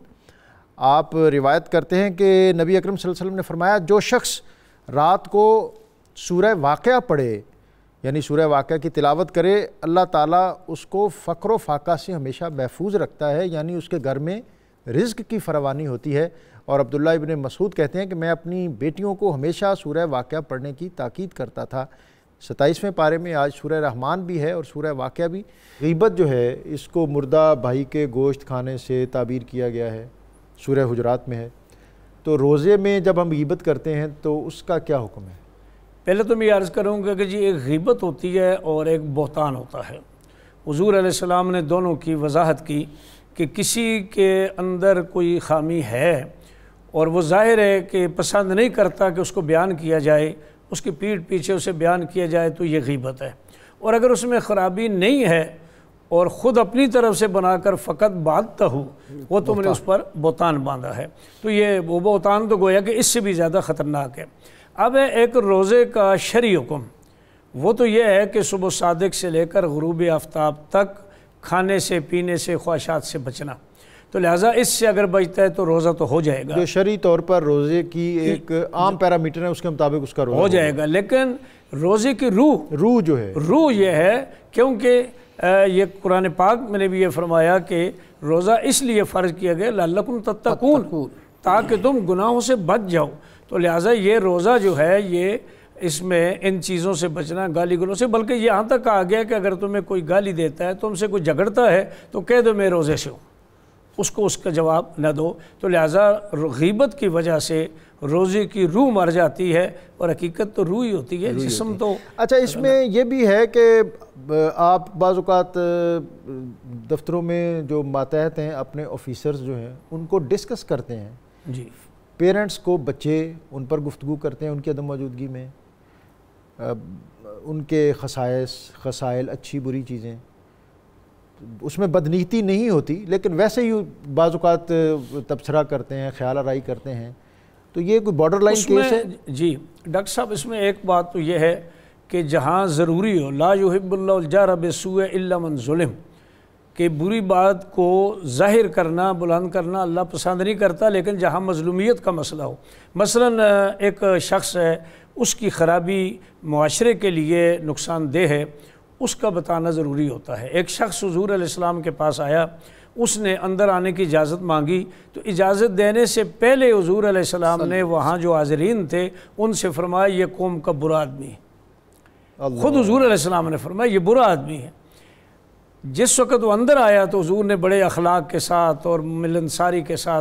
آپ روایت کرتے ہیں کہ نبی اکرم صلی اللہ علیہ وسلم نے فرمایا، جو شخص رات کو سورہ واقعہ پڑھے، یعنی سورہ واقعہ کی تلاوت کرے، اللہ تعالیٰ اس کو فقر و فاقہ سے ہمیشہ محفوظ رکھتا ہے، یعنی اس کے گھر میں رزق کی فراوانی ہوتی ہے۔ اور عبداللہ ابن مسعود کہتے ہیں کہ میں اپنی بیٹیوں کو ہمیشہ سورہ واقعہ پڑھنے کی تاکید کرتا تھا۔ 27ویں پارے میں آج سورہ رحمان بھی ہے اور سورہ واقعہ بھی۔ غیبت جو ہے اس کو مردہ بھائی کے گوشت کھانے سے تعبیر کیا گیا ہے، سورہ حجرات میں ہے۔ تو روزے میں جب ہم غیبت کرتے ہیں تو اس کا کیا حکم ہے؟ پہلے تو میں یہ عرض کروں گا کہ جی ایک غیبت ہوتی ہے اور ایک بہتان ہوتا ہے۔ حضور علیہ السلام نے دونوں کی وضاحت کی کہ کسی کے اندر کوئی خامی ہے اور وہ ظاہر ہے کہ پسند نہیں کرتا کہ اس کو بیان کیا جائے، اس کی پیٹھ پیچھے اسے بیان کیا جائے، تو یہ غیبت ہے۔ اور اگر اس میں خرابی نہیں ہے اور خود اپنی طرف سے بنا کر فقط باندھتا ہو، وہ تم نے اس پر بہتان باندھا ہے، تو یہ وہ بہتان تو گویا کہ اس سے بھی زیادہ خطرناک ہے۔ اب ہے ایک روزے کا شرعی حکم، وہ تو یہ ہے کہ صبح صادق سے لے کر غروب آفتاب تک کھانے سے پینے سے خواہشات سے بچنا، تو لہٰذا اس سے اگر بچتا ہے تو روزہ تو ہو جائے گا۔ جو شرعی طور پر روزے کی ایک عام پیرامیٹر ہے اس کے مطابق اس کا روزہ ہو جائے گا، لیکن روزے کی روح جو ہے، روح یہ ہے، کیونکہ یہ قرآن پاک میں نے بھی یہ فرمایا کہ روزہ اس لیے فرض کیا گیا لعلکم تتقون، تاکہ تم گناہوں سے بچ جاؤ۔ تو لہٰذا یہ روزہ جو ہے یہ اس میں ان چیزوں سے بچنا، گالی گلوں سے، بلکہ یہاں تک کہا گیا کہ اگر تمہیں کوئی گالی دیتا ہے، تم سے کوئی جھگڑتا ہے، تو کہہ دو میں روزے سے ہوں، اس کو اس کا جواب نہ دو۔ تو لہٰذا غیبت کی وجہ سے روزے کی روح مر جاتی ہے، اور حقیقت تو روح ہی ہوتی ہے، جسم تو۔ اچھا، اس میں یہ بھی ہے کہ آپ بعض اوقات دفتروں میں جو ماتحت ہیں، اپنے آفیسرز جو ہیں، ان کو ڈسکس کرتے ہیں، جی، پیرنٹس کو بچے ان پر گفتگو کرتے ہیں ان کی عدم موجودگی میں، ان کے خصائص، خصائل، اچھی بری چیزیں، اس میں بدنیتی نہیں ہوتی، لیکن ویسے ہی بعض اوقات تبصرہ کرتے ہیں، خیال آرائی کرتے ہیں، تو یہ کوئی بارڈر لائن کیس ہے؟ جی ڈاکٹر صاحب، اس میں ایک بات تو یہ ہے کہ جہاں ضروری ہو، لا یحب اللہ الجہر بالسوء الا من ظلم، کہ بری بات کو ظاہر کرنا، بلند کرنا اللہ پسند نہیں کرتا، لیکن جہاں مظلومیت کا مسئلہ ہو، مثلا ایک شخص ہے، اس کی خرابی معاشرے کے لیے نقصان دہ ہے، اس کا بتانا ضروری ہوتا ہے۔ ایک شخص حضور علیہ السلام کے پاس آیا، اس نے اندر آنے کی اجازت مانگی، تو اجازت دینے سے پہلے حضور علیہ السلام نے وہاں جو حاضرین تھے ان سے فرمایا یہ قوم کا برا آدمی ہے۔ خود حضور علیہ السلام نے فرمایا یہ برا آدمی ہے۔ جس وقت وہ اندر آیا تو حضور نے بڑے اخلاق کے ساتھ اور ملنساری کے ساتھ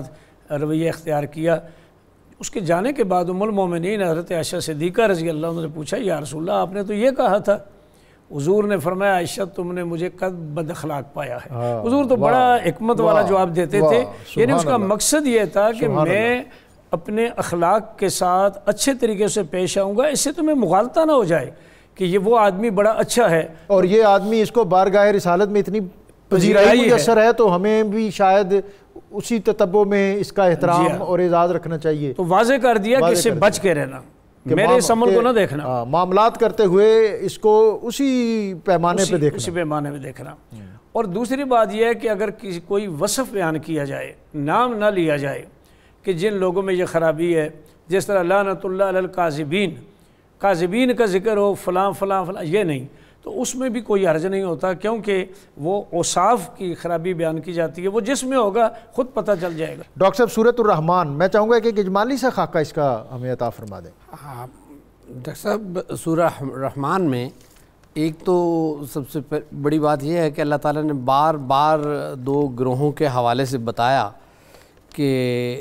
رویہ اختیار کیا۔ اس کے جانے کے بعد ام المومنین حضرت عائشہ صدیقہ رضی اللہ عنہ نے پوچھا یا رسول اللہ آپ نے تو یہ کہا تھا، حضور نے فرمایا عائشہ تم نے مجھے قد بد اخلاق پایا ہے۔ حضور تو بڑا حکمت والا جواب دیتے تھے، یعنی اس کا مقصد یہ تھا کہ میں اپنے اخلاق کے ساتھ اچھے طریقے سے پیش آؤں گا، اس سے تمہیں مغالطہ نہ ہو جائے کہ یہ وہ آدمی بڑا اچھا ہے اور یہ آدمی اس کو بارگاہ رسالت میں اتنی پذیرائی میسر ہے تو ہمیں بھی شاید اسی تتبع میں اس کا احترام اور اعزاز رکھنا چاہیے۔ تو واضح کر دیا کہ اس سے بچ کے رہنا، میرے اس عمل کو نہ دیکھنا، معاملات کرتے ہوئے اس کو اسی پیمانے پہ دیکھنا، اسی پیمانے میں دیکھنا۔ اور دوسری بات یہ ہے کہ اگر کوئی وصف بیان کیا جائے، نام نہ لیا جائے کہ جن لوگوں میں یہ خرابی ہے، جس طرح لعنت اللہ علی الکاذبین، کاذبین کا ذکر ہو فلاں فلاں فلاں، یہ نہیں، تو اس میں بھی کوئی حرج نہیں ہوتا، کیونکہ وہ اوصاف کی خرابی بیان کی جاتی ہے، وہ جس میں ہوگا خود پتہ چل جائے گا۔ ڈاکٹر صاحب سورۃ الرحمن، میں چاہوں گا کہ ایک اجمالی سا خاکہ اس کا ہمیں عطا فرما دیں۔ ڈاکٹر صاحب سورہ رحمان میں ایک تو سب سے بڑی بات یہ ہے کہ اللہ تعالیٰ نے بار بار دو گروہوں کے حوالے سے بتایا کہ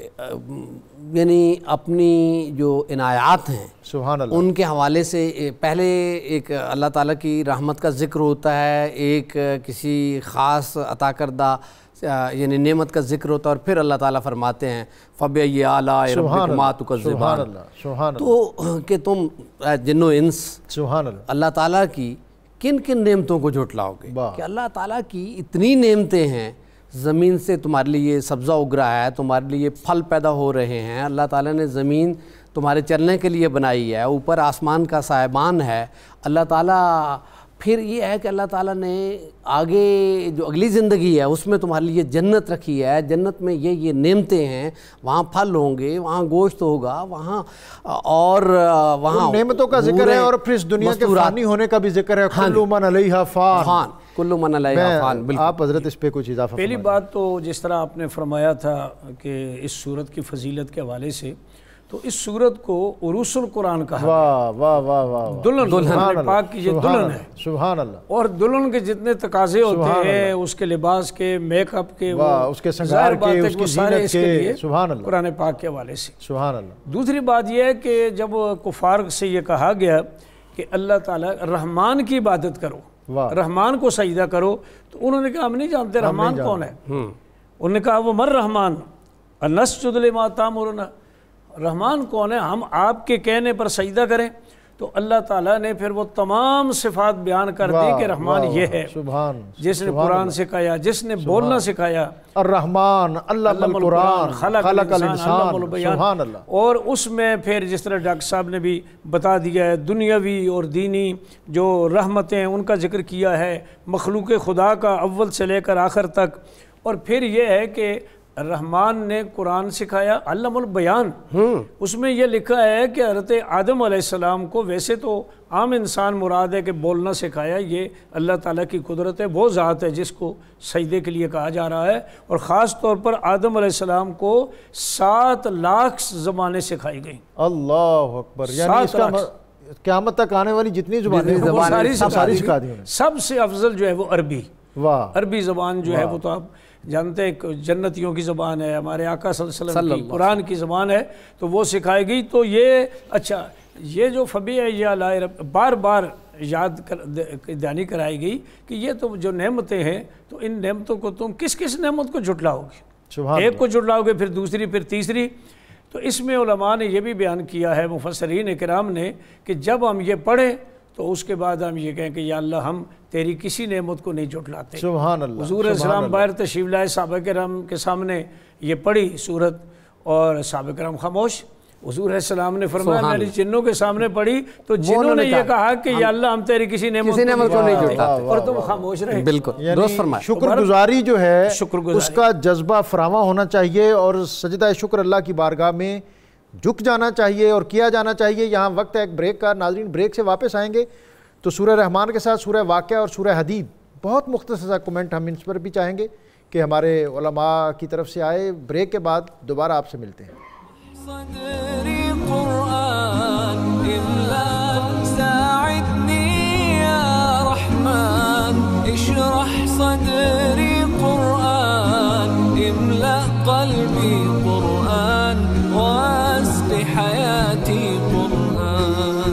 یعنی اپنی جو عنایات ہیں سبحان اللہ، ان کے حوالے سے پہلے ایک اللہ تعالیٰ کی رحمت کا ذکر ہوتا ہے، ایک کسی خاص عطا کردہ یعنی نعمت کا ذکر ہوتا ہے، اور پھر اللہ تعالیٰ فرماتے ہیں فَبِأَيِّ آلَاءِ رَبِّكُمَا تُكَذِّبَانِ، تو کہ تم جن و انس سبحان اللہ، اللہ تعالیٰ کی کن کن نعمتوں کو جھٹلاؤ گے، کہ اللہ تعالیٰ کی اتنی نعمتیں ہیں، زمین سے تمہارے لیے سبزہ اگ رہا ہے، تمہارے لیے پھل پیدا ہو رہے ہیں، اللہ تعالیٰ نے زمین تمہارے چلنے کے لیے بنائی ہے، اوپر آسمان کا سائبان ہے، اللہ تعالیٰ پھر یہ ہے کہ اللہ تعالیٰ نے آگے جو اگلی زندگی ہے اس میں تمہارے لیے جنت رکھی ہے، جنت میں یہ نعمتیں ہیں، وہاں پھل ہوں گے، وہاں گوشت ہوگا، وہاں اور وہاں نعمتوں کا ذکر ہے، اور پھر اس دنیا کے فانی ہونے کا بھی ذکر ہے، کل من علیہا فان، کل من علیہا فان۔ آپ حضرت اس پہ کچھ اضافہ پہلی بات تو جس طرح آپ نے فرمایا تھا کہ اس سورت کی فضیلت کے حوالے سے، تو اس سورت کو عروس القرآن کہا ہے، واہ واہ واہ واہ، دلہن پاک کی یہ دلہن ہے، سبحان اللہ، اور دلہن کے جتنے تقاضے ہوتے ہیں اس کے لباس کے، میک اپ کے، اس کے سنگار کے، اس کی زینت کے، سبحان اللہ، قرآن پاک کے حوالے سے۔ سبحان اللہ۔ دوسری بات یہ ہے کہ جب کفار سے یہ کہا گیا کہ اللہ تعالیٰ رحمان کی عبادت کرو، رحمان کو سجدہ کرو، تو انہوں نے کہا ہم نہیں جانتے رحمان کون ہے، انہوں نے کہا وہ مر رحمان نسجد لما تامرنا، رحمان کون ہے، ہم آپ کے کہنے پر سجدہ کریں؟ تو اللہ تعالیٰ نے پھر وہ تمام صفات بیان کر دی کہ رحمان یہ ہے، جس نے قرآن سکھایا، جس نے بولنا سکھایا، الرحمن علم القرآن خلق الانسان، سبحان اللہ۔ اور اس میں پھر جس طرح ڈاکٹر صاحب نے بھی بتا دیا ہے، دنیاوی اور دینی جو رحمتیں ان کا ذکر کیا ہے، مخلوق خدا کا اول سے لے کر آخر تک، اور پھر یہ ہے کہ رحمان نے قرآن سکھایا، علم البیان، اس میں یہ لکھا ہے کہ حضرت آدم علیہ السلام کو ویسے تو عام انسان مراد ہے کہ بولنا سکھایا، یہ اللہ تعالیٰ کی قدرت ہے، وہ ذات ہے جس کو سجدے کے لیے کہا جا رہا ہے، اور خاص طور پر آدم علیہ السلام کو 7 لاکھ زبانیں سکھائی گئیں۔ اللہ اکبر، یعنی اس کا قیامت تک آنے والی جتنی زبانیں ساری سکھا دی، سب سے افضل جو ہے وہ عربی، واہ، عربی زبان جو ہے وہ تو آپ جانتے ہیں جنتیوں کی زبان ہے، ہمارے آقا صلی اللہ علیہ وسلم کی قرآن کی زبان ہے، تو وہ سکھائی گئی۔ تو یہ اچھا، یہ جو فبِأَيِّ آلَاءِ رَبِّكُمَا بار بار یاد دہانی کرائی گئی کہ یہ تو جو نعمتیں ہیں، تو ان نعمتوں کو تم کس کس نعمت کو جھٹلاؤ گے، ایک کو جھٹلاؤ گے، پھر دوسری، پھر تیسری۔ تو اس میں علماء نے یہ بھی بیان کیا ہے، مفسرین کرام نے، کہ جب ہم یہ پڑھیں تو اس کے بعد ہم یہ کہیں کہ یا اللہ ہم تیری کسی نعمت کو نہیں جھٹلاتے۔ سبحان اللہ۔ حضور علیہ السلام باہر تشریف لائے، صحابہ کرام کے سامنے یہ پڑھی صورت، اور صحابہ کرام خاموش۔ حضور علیہ السلام نے فرمایا میں نے جنوں کے سامنے پڑھی تو جنوں نے یہ کہا کہ یا اللہ ہم تیری کسی نعمت کو نہیں جھٹلاتے، اور تم خاموش رہے۔ بالکل درست فرمایا۔ شکر گزاری جو ہے اس کا جذبہ فراواں ہونا چاہیے، اور سجدہ شکر اللہ کی بارگاہ میں جھک جانا چاہیے اور کیا جانا چاہیے۔ یہاں وقت ہے ایک بریک کا، ناظرین بریک سے واپس آئیں گے تو سورہ رحمان کے ساتھ سورہ واقعہ اور سورہ حدید، بہت مختصر کمنٹ ہم اس پر بھی چاہیں گے کہ ہمارے علماء کی طرف سے آئے۔ بریک کے بعد دوبارہ آپ سے ملتے ہیں۔ صدري قرآن إملا ساعدني يا رحمن اشرح صدري قرآن املأ قلبي قرآن حياتي قرآن.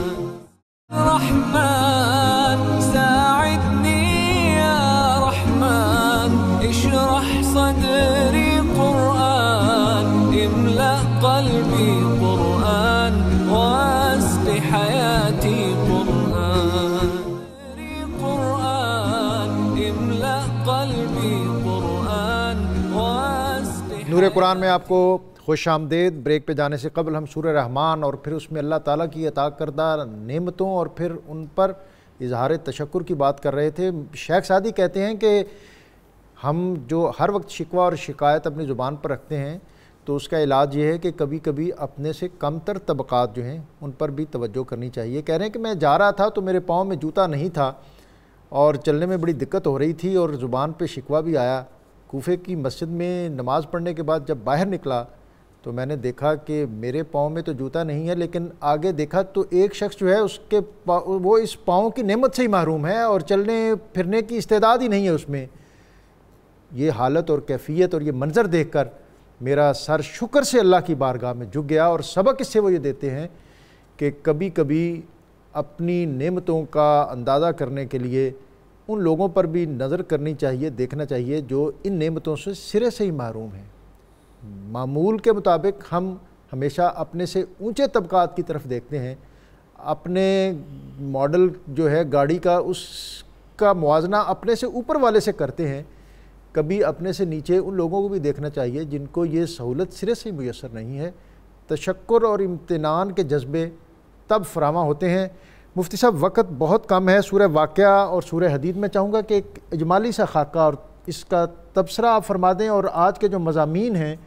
رحمن ساعدني يا رحمن، اشرح صدري قرآن، املأ قلبي قرآن، واسق حياتي قرآن. قرآن املأ قلبي قرآن واسق. نور قرآن میں آپ کو خوش آمدید. بریک پہ جانے سے قبل ہم سورہ رحمان اور پھر اس میں اللہ تعالیٰ کی عطا کردہ نعمتوں اور پھر ان پر اظہار تشکر کی بات کر رہے تھے. شیخ سعدی کہتے ہیں کہ ہم جو ہر وقت شکوہ اور شکایت اپنی زبان پر رکھتے ہیں تو اس کا علاج یہ ہے کہ کبھی کبھی اپنے سے کم تر طبقات جو ہیں ان پر بھی توجہ کرنی چاہیے. کہہ رہے ہیں کہ میں جا رہا تھا تو میرے پاؤں میں جوتا نہیں تھا اور چلنے میں بڑی دقت ہو رہی تھی اور زبان پہ شکوہ بھی آیا. کوفے کی مسجد میں نماز پڑھنے کے بعد جب باہر نکلا تو میں نے دیکھا کہ میرے پاؤں میں تو جوتا نہیں ہے، لیکن آگے دیکھا تو ایک شخص جو ہے اس کے وہ اس پاؤں کی نعمت سے ہی محروم ہے اور چلنے پھرنے کی استعداد ہی نہیں ہے اس میں. یہ حالت اور کیفیت اور یہ منظر دیکھ کر میرا سر شکر سے اللہ کی بارگاہ میں جھک گیا. اور سبق اس سے وہ یہ دیتے ہیں کہ کبھی کبھی اپنی نعمتوں کا اندازہ کرنے کے لیے ان لوگوں پر بھی نظر کرنی چاہیے، دیکھنا چاہیے جو ان نعمتوں سے سرے سے ہی محروم ہیں. معمول کے مطابق ہم ہمیشہ اپنے سے اونچے طبقات کی طرف دیکھتے ہیں، اپنے ماڈل جو ہے گاڑی کا اس کا موازنہ اپنے سے اوپر والے سے کرتے ہیں. کبھی اپنے سے نیچے ان لوگوں کو بھی دیکھنا چاہیے جن کو یہ سہولت سرے سے میسر نہیں ہے. تشکر اور امتنان کے جذبے تب فراہم ہوتے ہیں. مفتی صاحب وقت بہت کم ہے. سورہ واقعہ اور سورہ حدید میں چاہوں گا کہ ایک اجمالی سا خاکہ اور اس کا تبصرہ آپ فرما دیں اور آج کے جو مضامین ہیں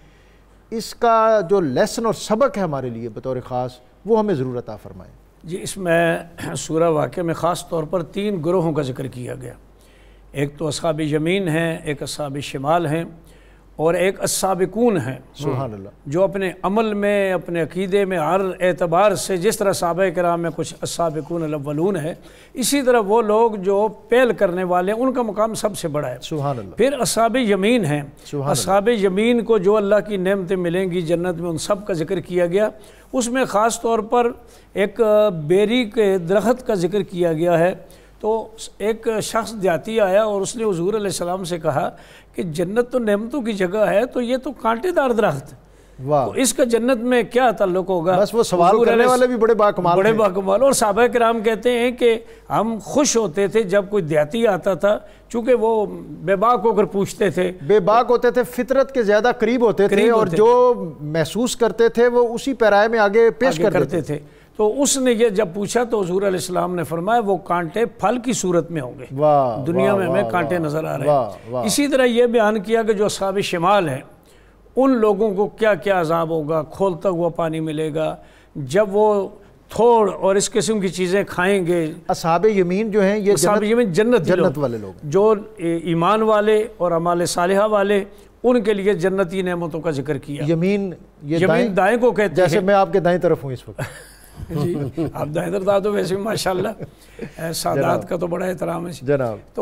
اس کا جو لیسن اور سبق ہے ہمارے لیے بطور خاص وہ ہمیں ضرور عطا فرمائیں. جی اس میں سورہ واقعہ میں خاص طور پر 3 گروہوں کا ذکر کیا گیا. ایک تو اصحاب یمین ہیں، ایک اصحاب شمال ہیں اور ایک السابقون ہیں. سبحان اللہ. جو اپنے عمل میں، اپنے عقیدے میں، ہر اعتبار سے جس طرح صحابہ کرام میں کچھ السابقون الاولون ہے، اسی طرح وہ لوگ جو پہل کرنے والے ان کا مقام سب سے بڑا ہے. سبحان اللہ. پھر اصحاب یمین ہیں. اصحاب یمین کو جو اللہ کی نعمتیں ملیں گی جنت میں ان سب کا ذکر کیا گیا. اس میں خاص طور پر ایک بیری کے درخت کا ذکر کیا گیا ہے. تو ایک شخص دیہاتی آیا اور اس نے حضور علیہ السلام سے کہا کہ جنت تو نعمتوں کی جگہ ہے تو یہ تو کانٹے دار درخت، تو اس کا جنت میں کیا تعلق ہوگا؟ بس وہ سوال کرنے والے بھی بڑے باکمال اور صحابہ کرام کہتے ہیں کہ ہم خوش ہوتے تھے جب کوئی دیہاتی آتا تھا، چونکہ وہ بے باک ہو کر پوچھتے تھے، بے باک ہوتے تھے، فطرت کے زیادہ قریب ہوتے تھے اور جو محسوس کرتے تھے وہ اسی پیرائے میں آگے پیش کرتے تھے. تو اس نے یہ جب پوچھا تو حضور علیہ السلام نے فرمایا وہ کانٹے پھل کی صورت میں ہوں گے. دنیا میں ہمیں کانٹے نظر آ رہے ہیں. اسی طرح یہ بیان کیا کہ جو اصحاب شمال ہیں ان لوگوں کو کیا کیا عذاب ہوگا، کھولتا ہوا پانی ملے گا جب وہ تھوڑ اور اس قسم کی چیزیں کھائیں گے. اصحاب یمین جو ہیں یہ اصحاب یمین جنت والے لوگ، جو ایمان والے اور اعمال صالحہ والے، ان کے لیے جنتی نعمتوں کا ذکر کیا. یمین دائیں کو کہتے ہیں. جیسے میں آپ کے دائیں طرف ہوں اس وقت. جی آپ دائیں طرف تو ویسے ماشاءاللہ سادات کا تو بڑا احترام ہے جناب. تو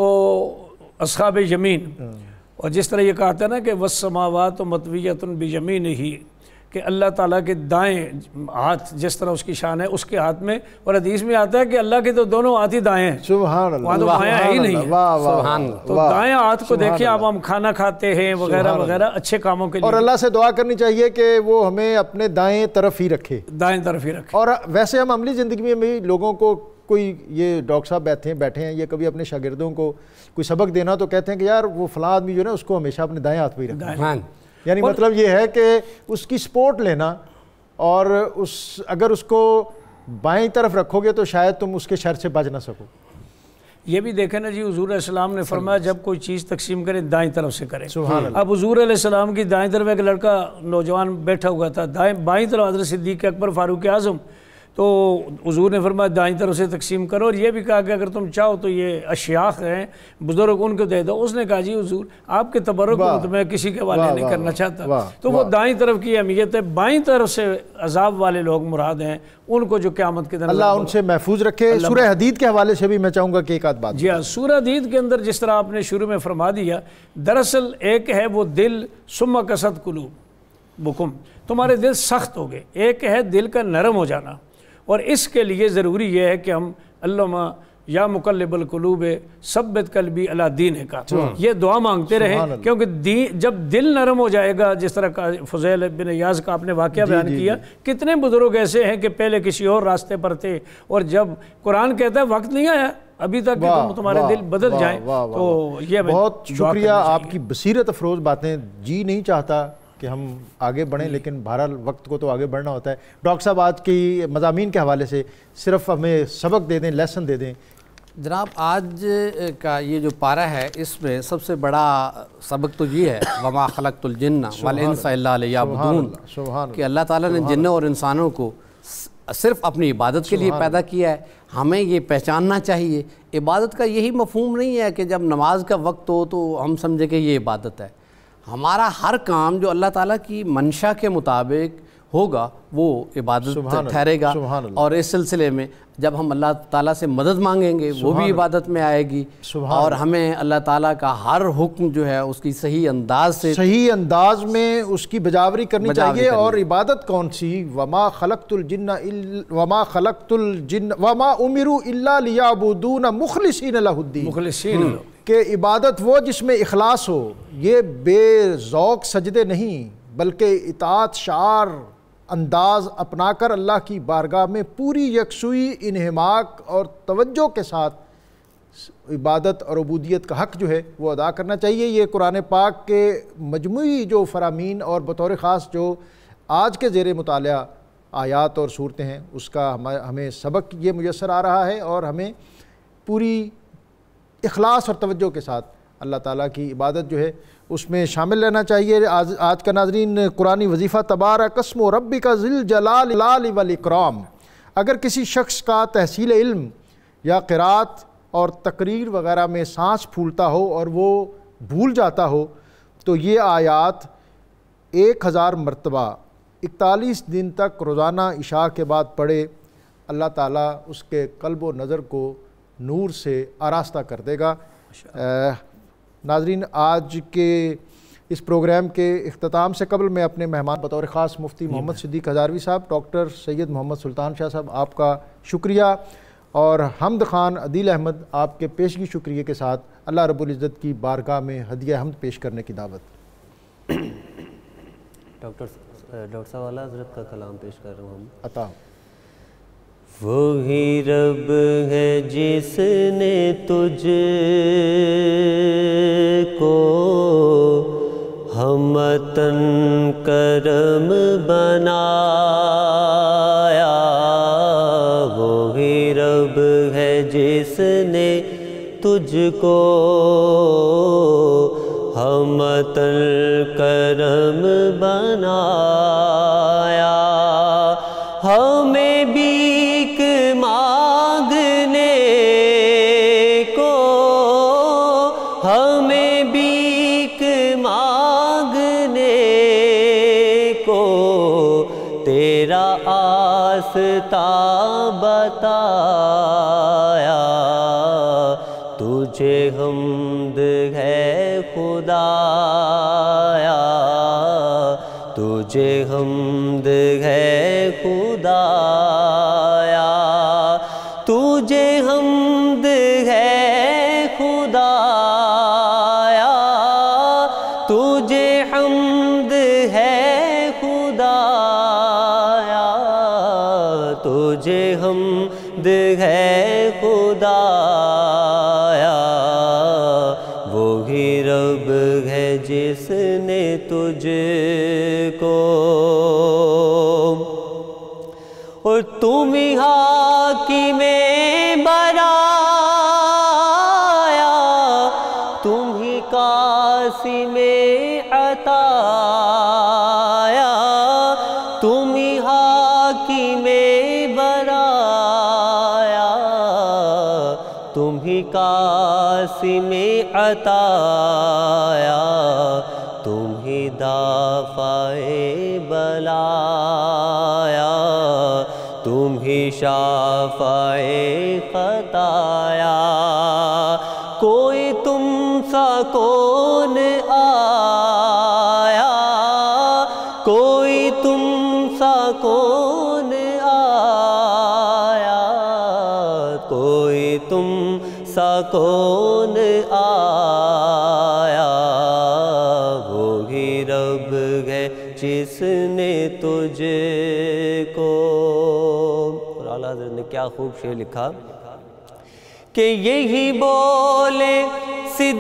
اصحاب یمین، اور جس طرح یہ کہتا ہے نا کہ والسماوات مطویۃ بیمینہ، کہ اللہ تعالیٰ کے دائیں ہاتھ جس طرح اس کی شان ہے اس کے ہاتھ میں، اور حدیث میں آتا ہے کہ اللہ کے تو دونوں ہاتھ ہی دائیں ہیں. سبحان اللہ. وہاں تو بائیں ہے ہی نہیں ہے. تو دائیں ہاتھ کو دیکھیں آپ، ہم کھانا کھاتے ہیں وغیرہ وغیرہ اچھے کاموں کے لیے، اور اللہ سے دعا کرنی چاہیے کہ وہ ہمیں اپنے دائیں طرف ہی رکھے. اور ویسے ہم عملی زندگی میں بھی لوگوں کو، کوئی یہ ڈاکٹر صاحب بیٹھے ہیں، یہ کبھی اپنے شاگردوں کو کوئی سبق دینا تو کہتے ہیں کہ یار وہ فلاں آدمی جو ہے نا اس کو ہمیشہ اپنے دائیں ہاتھ پہ ہی رکھنا. یعنی مطلب یہ ہے کہ اس کی سپورٹ لینا، اور اگر اس کو بائیں طرف رکھو گے تو شاید تم اس کے شر سے بچ نہ سکو. یہ بھی دیکھیں نا جی، حضور علیہ السلام نے فرمایا جب کوئی چیز تقسیم کریں دائیں طرف سے کریں. اب حضور علیہ السلام کی دائیں طرف ایک لڑکا نوجوان بیٹھا ہوا تھا، بائیں طرف حضرت صدیق اکبر فاروق اعظم، تو حضور نے فرمایا دائیں طرف سے تقسیم کرو، اور یہ بھی کہا کہ اگر تم چاہو تو یہ اشیاخ ہیں بزرگ ان کو دے دو. اس نے کہا جی حضور آپ کے تبرک کو تو میں کسی کے حوالے نہیں کرنا چاہتا. تو وہ دائیں طرف کی اہمیت ہے. بائیں طرف سے عذاب والے لوگ مراد ہیں، ان کو جو قیامت کے دن اللہ ان سے محفوظ رکھے. سورہ حدید کے حوالے سے بھی میں چاہوں گا کہ ایک آدھ بات. جی ہاں، سورہ حدید کے اندر جس طرح آپ نے شروع میں فرما دیا، دراصل ایک ہے وہ دل، ثم قست قلوبکم، تمہارے دل سخت ہو گئے. ایک ہے دل کا نرم ہو جانا، اور اس کے لیے ضروری یہ ہے کہ ہم اللہم یا مقلب القلوب ثبت قلبی علی دینک کا یہ دعا مانگتے رہیں، کیونکہ جب دل نرم ہو جائے گا، جس طرح کا فضیل بن عیاض کا آپ نے واقعہ بیان کیا، کتنے بزرگ ایسے ہیں کہ پہلے کسی اور راستے پر تھے، اور جب قرآن کہتا ہے وقت نہیں آیا ابھی تک کہ تمہارے دل بدل جائیں. تو یہ بہت شکریہ، آپ کی بصیرت افروز باتیں. جی نہیں چاہتا کہ ہم آگے بڑھیں، لیکن بہرحال وقت کو تو آگے بڑھنا ہوتا ہے. ڈاکٹر صاحب آج کی مضامین کے حوالے سے صرف ہمیں سبق دے دیں، لیسن دے دیں. جناب آج کا یہ جو پارہ ہے اس میں سب سے بڑا سبق تو یہ ہے وَمَا خَلَقْتُ الْجِنَّ وَالْإِنسَ إِلَّا لِيَعْبُدُونَ کہ اللہ تعالیٰ نے جنوں اور انسانوں کو صرف اپنی عبادت کے لیے پیدا کیا ہے. ہمیں یہ پہچاننا چاہیے عبادت کا یہی مفہوم نہیں ہے کہ جب نماز کا وقت ہو تو ہم سمجھے کہ یہ عبادت ہے. ہمارا ہر کام جو اللہ تعالیٰ کی منشا کے مطابق ہوگا وہ عبادت ٹھہرے گا. اور اس سلسلے میں جب ہم اللہ تعالیٰ سے مدد مانگیں گے وہ بھی عبادت میں آئے گی، اور ہمیں اللہ تعالیٰ کا ہر حکم جو ہے اس کی صحیح انداز میں اس کی بجاوری کرنی چاہیے. اور عبادت کون سی؟ وما خلقت الجن وما امروا الا لیعبدون مخلصین لہ الدین، کہ عبادت وہ جس میں اخلاص ہو. یہ بے ذوق سجدے نہیں بلکہ اطاعت شعار انداز اپنا کر اللہ کی بارگاہ میں پوری یکسوئی انہماک اور توجہ کے ساتھ عبادت اور عبودیت کا حق جو ہے وہ ادا کرنا چاہیے. یہ قرآن پاک کے مجموعی جو فرامین اور بطور خاص جو آج کے زیر مطالعہ آیات اور صورتیں ہیں اس کا ہمیں سبق یہ میسر آ رہا ہے، اور ہمیں پوری اخلاص اور توجہ کے ساتھ اللہ تعالیٰ کی عبادت جو ہے اس میں شامل رہنا چاہیے. آج کا ناظرین قرآنی وظیفہ تبارک اسم ربک ذی الجلال والاکرام. اگر کسی شخص کا تحصیل علم یا قرات اور تقریر وغیرہ میں سانس پھولتا ہو اور وہ بھول جاتا ہو تو یہ آیات 1000 مرتبہ 41 دن تک روزانہ عشاء کے بعد پڑھے، اللہ تعالیٰ اس کے قلب و نظر کو نور سے آراستہ کر دے گا. ناظرین آج کے اس پروگرام کے اختتام سے قبل میں اپنے مہمان بطور خاص مفتی محمد صدیق ہزاروی صاحب، ڈاکٹر سید محمد سلطان شاہ صاحب آپ کا شکریہ، اور حمد خان عدیل احمد آپ کے پیشگی شکریہ کے ساتھ اللہ رب العزت کی بارگاہ میں ہدیہ حمد پیش کرنے کی دعوت. ڈاکٹر صاحب اعلیٰ حضرت کا کلام پیش کر رہا ہوں. عطا وہی رب ہے جس نے تجھ کو ہمتن کرم بنایا، وہی رب ہے جس نے تجھ کو ہمتن کرم بنایا. ہمیں بھیک مانگنے کو، ہمیں بھیک مانگنے کو تیرا آستہ بتایا. تجھے حمد ہے خدایا، تجھے حمد ہے خدایا، تجھے حمد ہے خدایا، تجھے حمد ہے خدایا، تجھے حمد ہے خدایا. وہی رب ہے جس نے تجھ کو، اور تم ہی حاکم برایا، تم ہی قاسم عطایا، تم ہی حاکم برایا، تم ہی قاسم عطایا، تم ہی دافع بلایا، تم ہی شافع خطایا. کوئی تم سا کون آیا، کوئی تم کون آیا، کوئی تم سا کون آیا، وہی رب ہے جس نے تجھ کو. اور اعلیٰ حضرت نے کیا خوب شعر لکھا کہ یہی بولے سدھ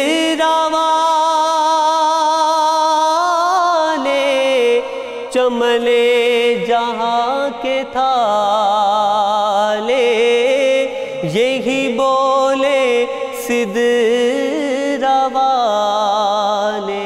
روانے چملے جہاں کے تھالے، یہی بولے سدھ روانے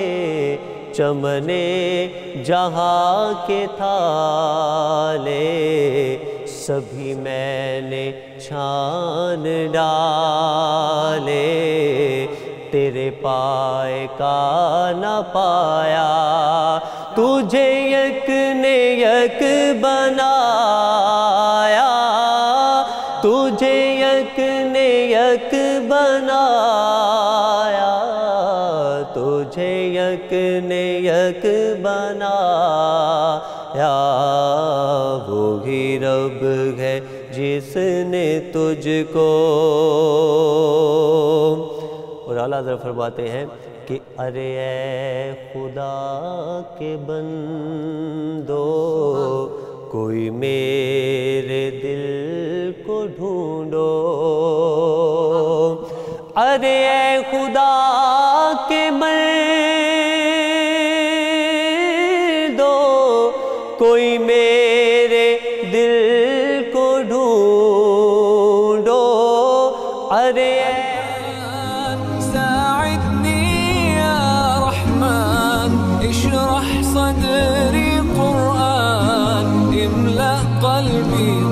چملے جہاں کے تھالے، سبھی میں نے چھان ڈالے، تیرے پائے کا نہ پایا، تجھے یک نے یک بنایا، تجھے یک نے یک بنایا، تجھے یک نے یک بنایا، وہی رب ہے جس نے تجھ کو. اور اعلیٰ حضرت فرماتے ہیں کہ ارے اے خدا کے بندو، کوئی میرے دل کو ڈھونڈو، ارے اے خدا کے بندو، کوئی میرے دل کو ڈھونڈو، ارے اشرح صدري قرآن، املأ قلبي